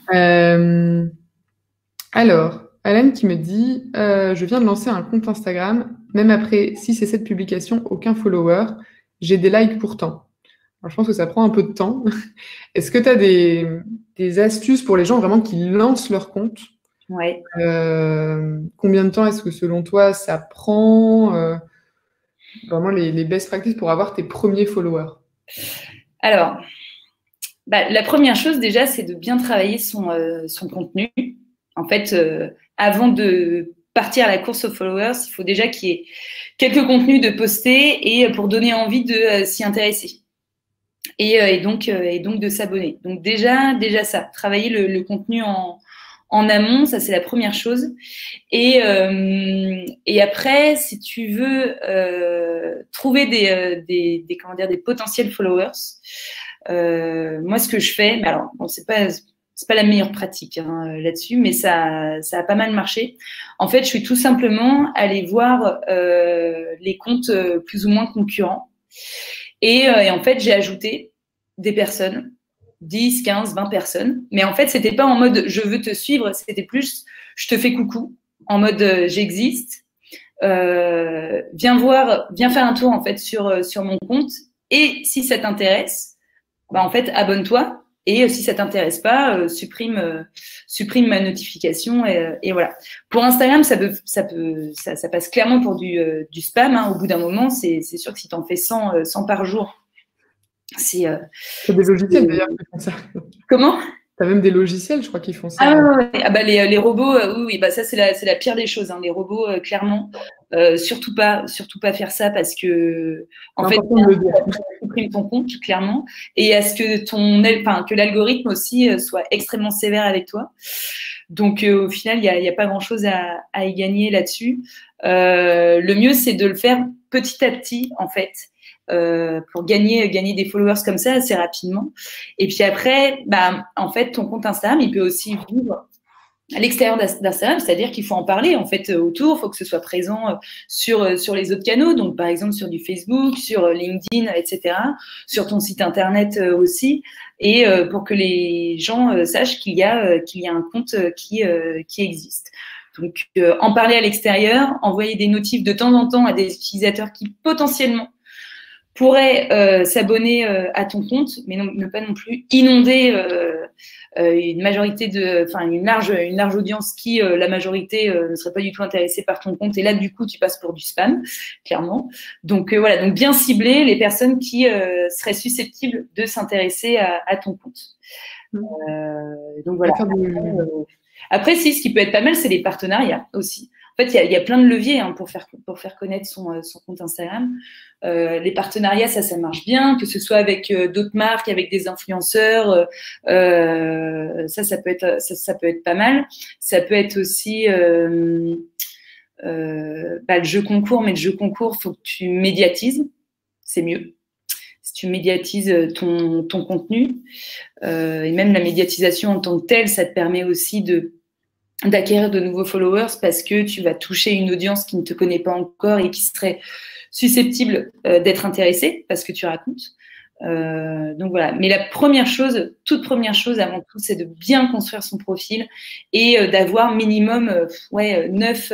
Alors, Alan qui me dit je viens de lancer un compte Instagram, même après 6 et 7 publications, aucun follower. J'ai des likes pourtant. Alors, je pense que ça prend un peu de temps. Est-ce que tu as des astuces pour les gens vraiment qui lancent leur compte? Ouais. Combien de temps est-ce que selon toi ça prend vraiment les best practices pour avoir tes premiers followers? Alors, la première chose déjà, c'est de bien travailler son contenu. En fait, avant de partir à la course aux followers, il faut déjà qu'il y ait quelques contenus de poster et pour donner envie de s'y intéresser. Et donc de s'abonner. Donc déjà ça, travailler le contenu en amont, ça c'est la première chose. Et après, si tu veux trouver des potentiels followers, moi ce que je fais, mais alors bon, c'est pas la meilleure pratique là-dessus, mais ça a pas mal marché. En fait, je suis tout simplement allée voir les comptes plus ou moins concurrents. Et en fait, j'ai ajouté des personnes, 10, 15, 20 personnes. Mais en fait, c'était pas en mode je veux te suivre, c'était plus je te fais coucou, en mode j'existe. Viens faire un tour en fait sur mon compte. Et si ça t'intéresse, en fait, abonne-toi. Et si ça t'intéresse pas, supprime ma notification et voilà. Pour Instagram, ça passe clairement pour du spam. Au bout d'un moment, c'est sûr que si tu en fais 100 par jour, c'est des logiciels d'ailleurs qui font ça. Comment? Tu as même des logiciels, je crois, qui font ça. Les robots, oui, ça c'est la pire des choses. Les robots, clairement, surtout pas faire ça parce que en fait, tu supprimes ton compte clairement et à ce que l'algorithme aussi soit extrêmement sévère avec toi. Donc au final, il y a pas grand chose à y gagner là-dessus. Le mieux, c'est de le faire petit à petit, en fait. Pour gagner des followers comme ça assez rapidement. Et puis après, en fait, ton compte Instagram, il peut aussi vivre à l'extérieur d'Instagram, c'est-à-dire qu'il faut en parler en fait autour, il faut que ce soit présent sur les autres canaux, donc par exemple sur du Facebook, sur LinkedIn, etc., sur ton site internet aussi, et pour que les gens sachent qu'il y a un compte qui existe. Donc en parler à l'extérieur, envoyer des notifs de temps en temps à des utilisateurs qui potentiellement pourraient s'abonner à ton compte, mais ne pas non plus inonder une large audience qui, la majorité, ne serait pas du tout intéressée par ton compte. Et là, du coup, tu passes pour du spam, clairement. Donc voilà, donc bien cibler les personnes qui seraient susceptibles de s'intéresser à ton compte. Donc voilà. Après, ce qui peut être pas mal, c'est les partenariats aussi. En fait, il y a plein de leviers pour faire connaître son compte Instagram. Les partenariats, ça marche bien, que ce soit avec d'autres marques, avec des influenceurs, ça peut être pas mal. Ça peut être aussi le jeu concours, mais le jeu concours, faut que tu médiatises, c'est mieux. Si tu médiatises ton contenu, et même la médiatisation en tant que telle, ça te permet aussi d'acquérir de nouveaux followers parce que tu vas toucher une audience qui ne te connaît pas encore et qui serait susceptible d'être intéressée parce que tu racontes. Donc voilà. Mais la toute première chose avant tout, c'est de bien construire son profil et d'avoir minimum 9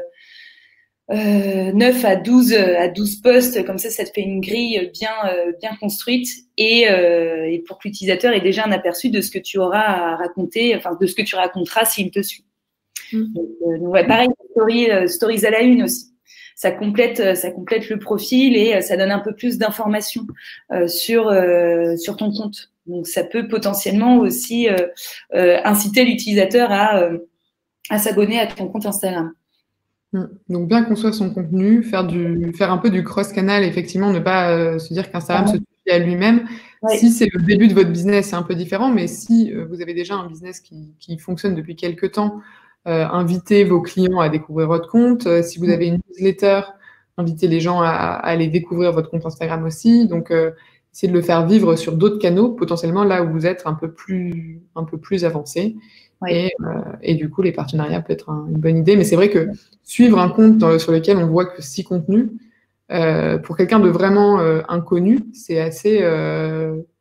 à 12 posts, comme ça te fait une grille bien construite et pour que l'utilisateur ait déjà un aperçu de ce que tu auras à raconter, enfin de ce que tu raconteras s'il te suit. Donc pareil, stories à la une aussi. Ça complète le profil et ça donne un peu plus d'informations sur ton compte. Donc ça peut potentiellement aussi inciter l'utilisateur à s'abonner à ton compte Instagram. Donc bien construire son contenu, faire un peu du cross-canal, effectivement, ne pas se dire qu'Instagram se suffit à lui-même. Ouais. Si c'est le début de votre business, c'est un peu différent, mais si vous avez déjà un business qui fonctionne depuis quelques temps, invitez vos clients à découvrir votre compte. Si vous avez une newsletter, invitez les gens à aller découvrir votre compte Instagram aussi. Donc, essayez de le faire vivre sur d'autres canaux, potentiellement là où vous êtes un peu plus avancé. Ouais. Et du coup, les partenariats peut être une bonne idée. Mais c'est vrai que suivre un compte sur lequel on voit que 6 contenus, pour quelqu'un de vraiment inconnu, c'est assez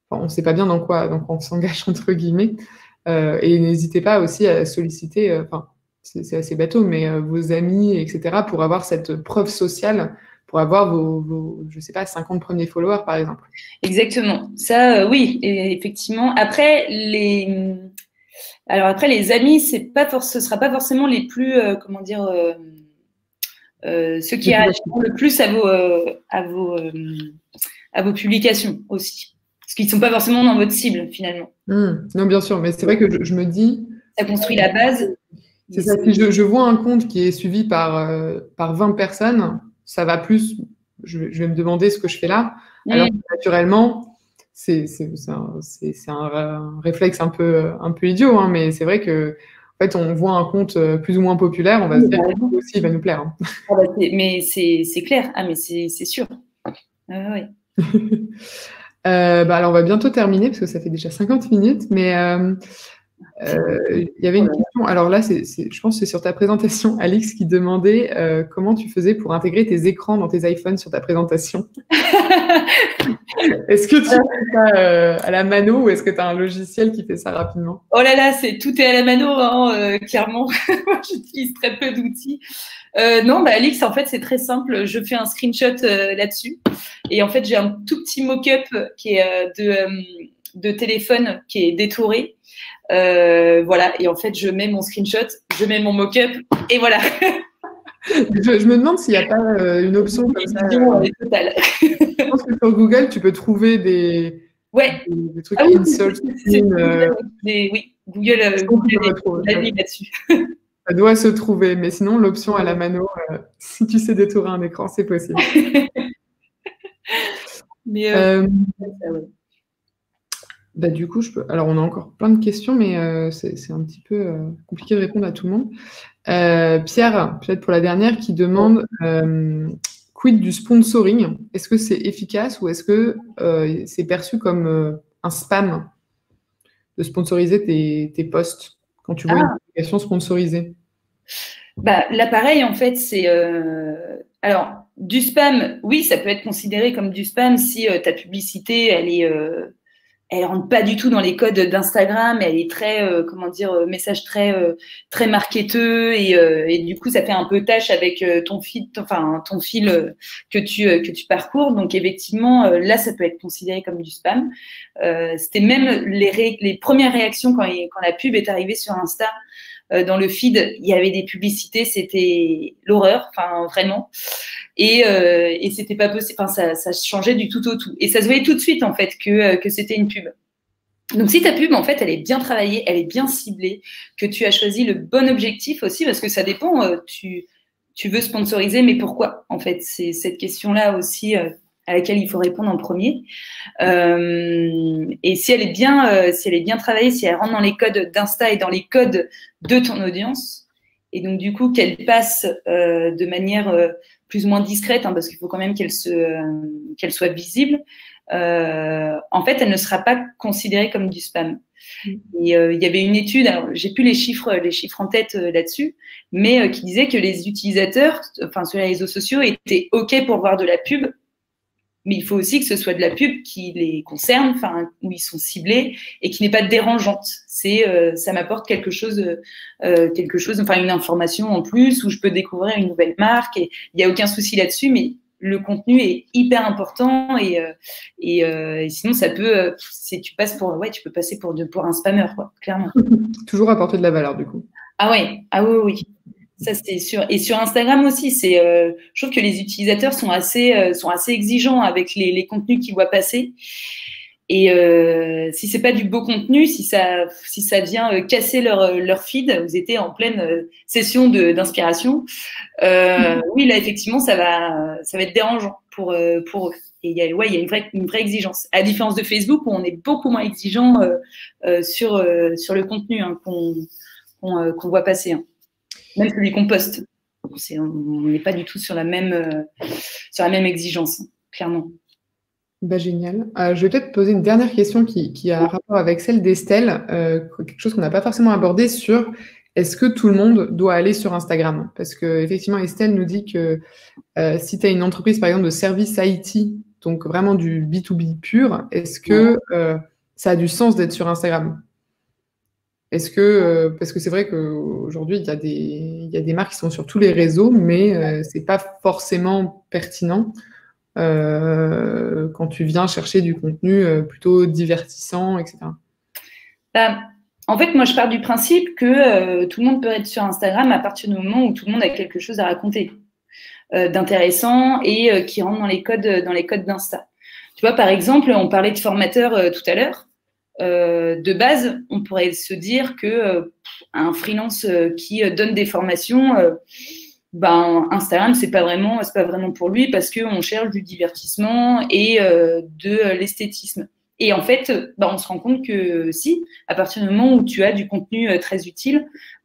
on ne sait pas bien dans quoi on s'engage, entre guillemets. Et n'hésitez pas aussi à solliciter, c'est assez bateau, mais vos amis, etc., pour avoir cette preuve sociale, pour avoir je sais pas, 50 premiers followers, par exemple. Exactement. Ça, oui, et effectivement. Après, les amis, ce sera pas forcément les plus, comment dire, ceux qui réagiront le plus à vos publications aussi. Parce qu'ils ne sont pas forcément dans votre cible, finalement. Non, bien sûr, mais c'est vrai que je me dis... Ça construit la base. C'est ça, si je vois un compte qui est suivi par 20 personnes, ça va plus... Je vais me demander ce que je fais là. Alors que naturellement, c'est un réflexe un peu idiot, hein, mais c'est vrai que en fait, on voit un compte plus ou moins populaire, on va se dire que aussi, il va nous plaire. Hein. Mais c'est clair, mais c'est sûr. Oui. Alors, on va bientôt terminer parce que ça fait déjà 50 minutes, mais il y avait une question. Alors là, je pense que c'est sur ta présentation, Alix, qui demandait comment tu faisais pour intégrer tes écrans dans tes iPhones sur ta présentation. Est-ce que tu fais ça à la mano ou est-ce que tu as un logiciel qui fait ça rapidement? Oh là là, tout est à la mano, hein, clairement. J'utilise très peu d'outils. Non, Alix, en fait, c'est très simple. Je fais un screenshot là-dessus. Et en fait, j'ai un tout petit mock-up qui est de téléphone qui est détouré. Voilà. Et en fait, je mets mon screenshot, je mets mon mock-up et voilà. Je me demande s'il n'y a pas une option comme ça. Totale. Je pense que sur Google, tu peux trouver des trucs insert screen. Oui, Google l'a mis là-dessus. Ça doit se trouver, mais sinon, l'option à la mano, si tu sais détourer un écran, c'est possible. Mais du coup, alors on a encore plein de questions, mais c'est un petit peu compliqué de répondre à tout le monde. Pierre, peut-être pour la dernière, qui demande quid du sponsoring? Est-ce que c'est efficace ou est-ce que c'est perçu comme un spam de sponsoriser tes posts quand tu vois une publication sponsorisée? Là, pareil, en fait, c'est... Alors, du spam, oui, ça peut être considéré comme du spam si ta publicité, elle rentre pas du tout dans les codes d'Instagram, elle est très, message très marketeux et du coup, ça fait un peu tâche avec ton fil que tu parcours. Donc, effectivement, là, ça peut être considéré comme du spam. C'était même les premières réactions quand la pub est arrivée sur Insta. Dans le feed, il y avait des publicités, c'était l'horreur, vraiment. Et c'était pas possible, ça changeait du tout au tout. Et ça se voyait tout de suite, en fait, que c'était une pub. Donc, si ta pub, en fait, elle est bien travaillée, elle est bien ciblée, que tu as choisi le bon objectif aussi, parce que ça dépend, tu veux sponsoriser, mais pourquoi? En fait, c'est cette question-là aussi à laquelle il faut répondre en premier. Et si elle est bien travaillée, si elle rentre dans les codes d'Insta et dans les codes de ton audience, et donc du coup qu'elle passe de manière plus ou moins discrète, parce qu'il faut quand même qu'elle soit visible, en fait, elle ne sera pas considérée comme du spam. Et il y avait une étude, alors j'ai plus les chiffres en tête là-dessus, mais qui disait que les utilisateurs, sur les réseaux sociaux, étaient OK pour voir de la pub. Mais il faut aussi que ce soit de la pub qui les concerne, où ils sont ciblés et qui n'est pas dérangeante. Ça m'apporte quelque chose, une information en plus où je peux découvrir une nouvelle marque et il n'y a aucun souci là-dessus. Mais le contenu est hyper important et sinon ça peut, tu peux passer pour un spammer, quoi, clairement. Toujours apporter de la valeur, du coup. Ah oui. Ça, c'est sûr. Et sur Instagram aussi, je trouve que les utilisateurs sont assez exigeants avec les contenus qu'ils voient passer. Et si c'est pas du beau contenu, si ça vient casser leur feed, vous étiez en pleine session d'inspiration. Oui, là, effectivement, ça va être dérangeant pour eux. Et il y a une vraie exigence. À la différence de Facebook, où on est beaucoup moins exigeant sur le contenu qu'on voit passer. Même celui qu'on poste. On n'est pas du tout sur la même exigence, clairement. Génial. Je vais peut-être poser une dernière question qui a un rapport avec celle d'Estelle, quelque chose qu'on n'a pas forcément abordé sur est-ce que tout le monde doit aller sur Instagram? Parce qu'effectivement, Estelle nous dit que si tu as une entreprise, par exemple, de service IT donc vraiment du B2B pur, est-ce que ça a du sens d'être sur Instagram? Est-ce que, parce que c'est vrai qu'aujourd'hui, il y a des marques qui sont sur tous les réseaux, mais c'est pas forcément pertinent quand tu viens chercher du contenu plutôt divertissant, etc. En fait, moi, je pars du principe que tout le monde peut être sur Instagram à partir du moment où tout le monde a quelque chose à raconter d'intéressant et qui rentre dans les codes d'Insta. Tu vois, par exemple, on parlait de formateur tout à l'heure. De base, on pourrait se dire que un freelance qui donne des formations, Instagram, c'est pas vraiment pour lui parce qu'on cherche du divertissement et de l'esthétisme. Et en fait, on se rend compte que si, à partir du moment où tu as du contenu très utile,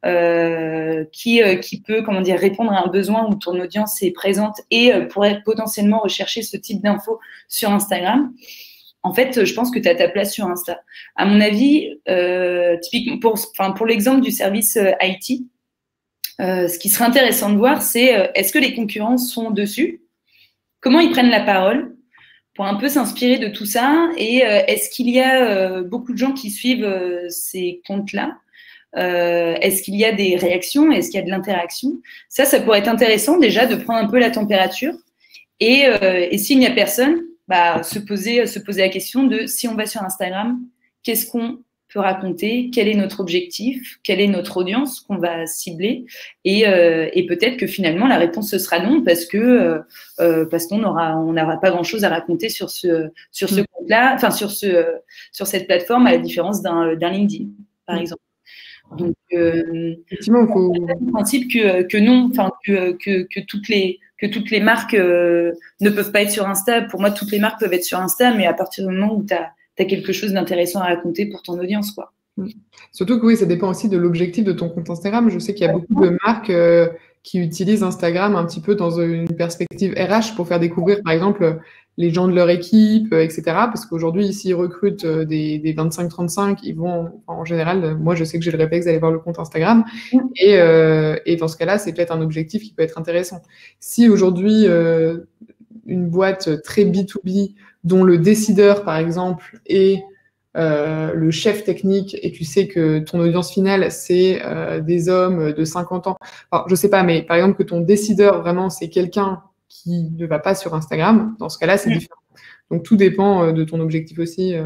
qui peut, répondre à un besoin où ton audience est présente et pourrait potentiellement rechercher ce type d'infos sur Instagram, en fait, je pense que tu as ta place sur Insta. À mon avis, typiquement pour l'exemple du service IT, ce qui serait intéressant de voir, c'est est-ce que les concurrents sont dessus? Comment ils prennent la parole pour un peu s'inspirer de tout ça? Et est-ce qu'il y a beaucoup de gens qui suivent ces comptes-là? Est-ce qu'il y a des réactions? Est-ce qu'il y a de l'interaction? Ça pourrait être intéressant déjà de prendre un peu la température. Et s'il n'y a personne, se poser la question de si on va sur Instagram, qu'est-ce qu'on peut raconter, quel est notre objectif, quelle est notre audience qu'on va cibler, et peut-être que finalement la réponse ce sera non parce qu'on n'aura pas grand-chose à raconter sur ce compte-là, enfin sur cette plateforme à la différence d'un LinkedIn par exemple. Donc effectivement, il faut le principe que non, enfin que toutes les marques ne peuvent pas être sur Insta. Pour moi, toutes les marques peuvent être sur Insta, mais à partir du moment où tu as quelque chose d'intéressant à raconter pour ton audience, quoi. Surtout que oui, ça dépend aussi de l'objectif de ton compte Instagram. Je sais qu'il y a beaucoup de marques qui utilisent Instagram un petit peu dans une perspective RH pour faire découvrir, par exemple, les gens de leur équipe, etc. Parce qu'aujourd'hui, s'ils recrutent des 25-35, ils vont, en général, moi, je sais que j'ai le réflexe d'aller voir le compte Instagram. Et dans ce cas-là, c'est peut-être un objectif qui peut être intéressant. Si aujourd'hui, une boîte très B2B, dont le décideur, par exemple, est le chef technique, et tu sais que ton audience finale, c'est des hommes de 50 ans. Alors, je sais pas, mais par exemple, que ton décideur, vraiment, c'est quelqu'un qui ne va pas sur Instagram, dans ce cas-là, c'est différent. Donc, tout dépend de ton objectif aussi.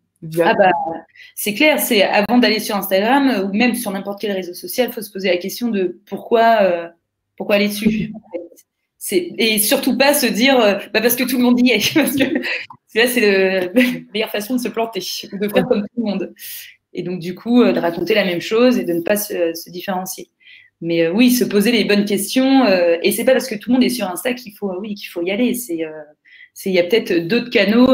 C'est clair, c'est avant d'aller sur Instagram ou même sur n'importe quel réseau social, il faut se poser la question de pourquoi aller dessus. Et surtout pas se dire parce que tout le monde y est. Parce que là, c'est la meilleure façon de se planter, de faire comme tout le monde. Et donc, du coup, de raconter la même chose et de ne pas se différencier. Mais oui, se poser les bonnes questions. Et c'est pas parce que tout le monde est sur Insta qu'il faut y aller. Il y a peut-être d'autres canaux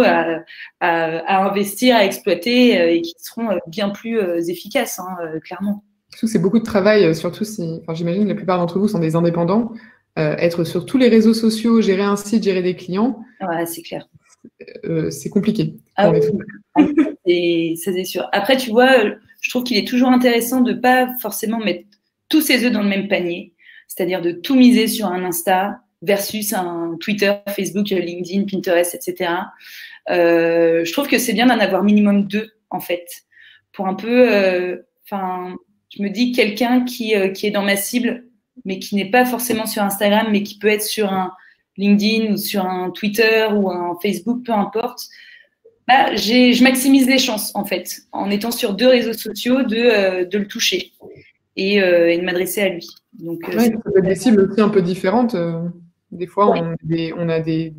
à investir, à exploiter et qui seront bien plus efficaces, clairement. Surtout que c'est beaucoup de travail, surtout si, j'imagine, la plupart d'entre vous sont des indépendants. Être sur tous les réseaux sociaux, gérer un site, gérer des clients. Ouais, c'est clair. C'est compliqué. Ça, c'est sûr. Après, tu vois, je trouve qu'il est toujours intéressant de pas forcément mettre tous ses œufs dans le même panier, c'est-à-dire de tout miser sur un Insta versus un Twitter, Facebook, LinkedIn, Pinterest, etc. Je trouve que c'est bien d'en avoir minimum 2, en fait, pour un peu, je me dis quelqu'un qui est dans ma cible, mais qui n'est pas forcément sur Instagram, mais qui peut être sur un LinkedIn ou sur un Twitter ou un Facebook, peu importe. Je maximise les chances, en fait, en étant sur 2 réseaux sociaux, de le toucher et de m'adresser à lui. Donc, ça peut être des cibles aussi un peu différentes. Des fois, on a des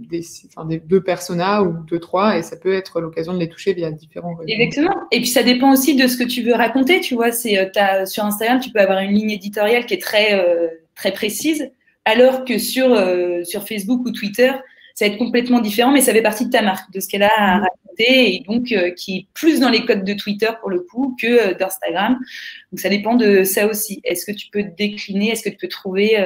2 personas ou 2-3, et ça peut être l'occasion de les toucher via différents réseaux. Exactement. Et puis, ça dépend aussi de ce que tu veux raconter. Tu vois, sur Instagram, tu peux avoir une ligne éditoriale qui est très précise, alors que sur Facebook ou Twitter, ça va être complètement différent, mais ça fait partie de ta marque, de ce qu'elle a à raconter, et donc qui est plus dans les codes de Twitter pour le coup que d'Instagram. Donc ça dépend de ça aussi. Est-ce que tu peux décliner, est-ce que tu peux trouver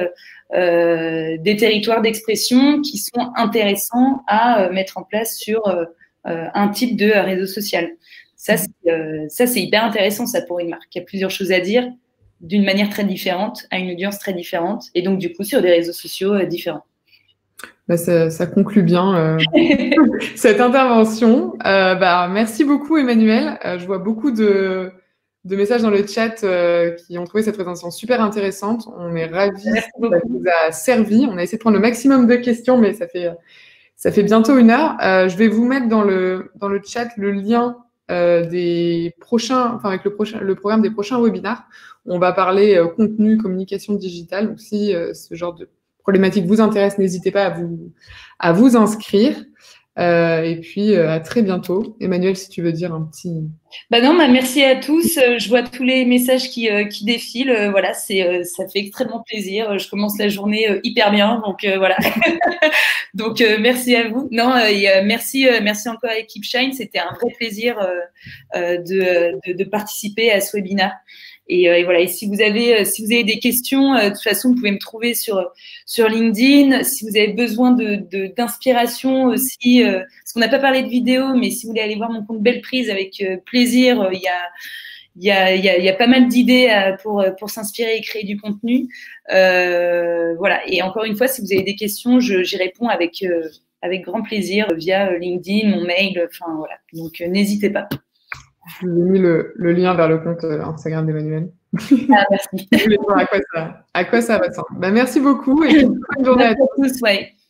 des territoires d'expression qui sont intéressants à mettre en place sur un type de réseau social. Ça, c'est hyper intéressant, ça, pour une marque. Il y a plusieurs choses à dire d'une manière très différente, à une audience très différente, et donc du coup sur des réseaux sociaux différents. Ça conclut bien cette intervention. Merci beaucoup, Emmanuel. Je vois beaucoup de messages dans le chat qui ont trouvé cette présentation super intéressante. On est ravis que ça vous a servi. On a essayé de prendre le maximum de questions, mais ça fait bientôt 1 heure. Je vais vous mettre dans le chat le lien des prochains, enfin avec le programme des prochains webinaires. On va parler contenu, communication digitale. Donc si ce genre de problématique vous intéresse, n'hésitez pas à vous inscrire. Et puis, à très bientôt. Emmanuel, si tu veux dire un petit... Non, merci à tous. Je vois tous les messages qui défilent. Voilà, ça fait extrêmement plaisir. Je commence la journée hyper bien. Donc, voilà. Donc, merci à vous. Non, merci encore à l'équipe Shine. C'était un vrai plaisir de participer à ce webinaire. Et voilà. Et si vous avez des questions, de toute façon, vous pouvez me trouver sur LinkedIn. Si vous avez besoin d'inspiration aussi, parce qu'on n'a pas parlé de vidéo, mais si vous voulez aller voir mon compte Belle Prise avec plaisir, il y a pas mal d'idées pour s'inspirer et créer du contenu. Voilà. Et encore une fois, si vous avez des questions, j'y réponds avec grand plaisir via LinkedIn, mon mail. Enfin voilà. Donc n'hésitez pas. Je vous ai mis le lien vers le compte Instagram d'Emmanuel. Merci. Je voulais voir à quoi ça ressemble. Merci beaucoup et bonne journée à tous. Ouais.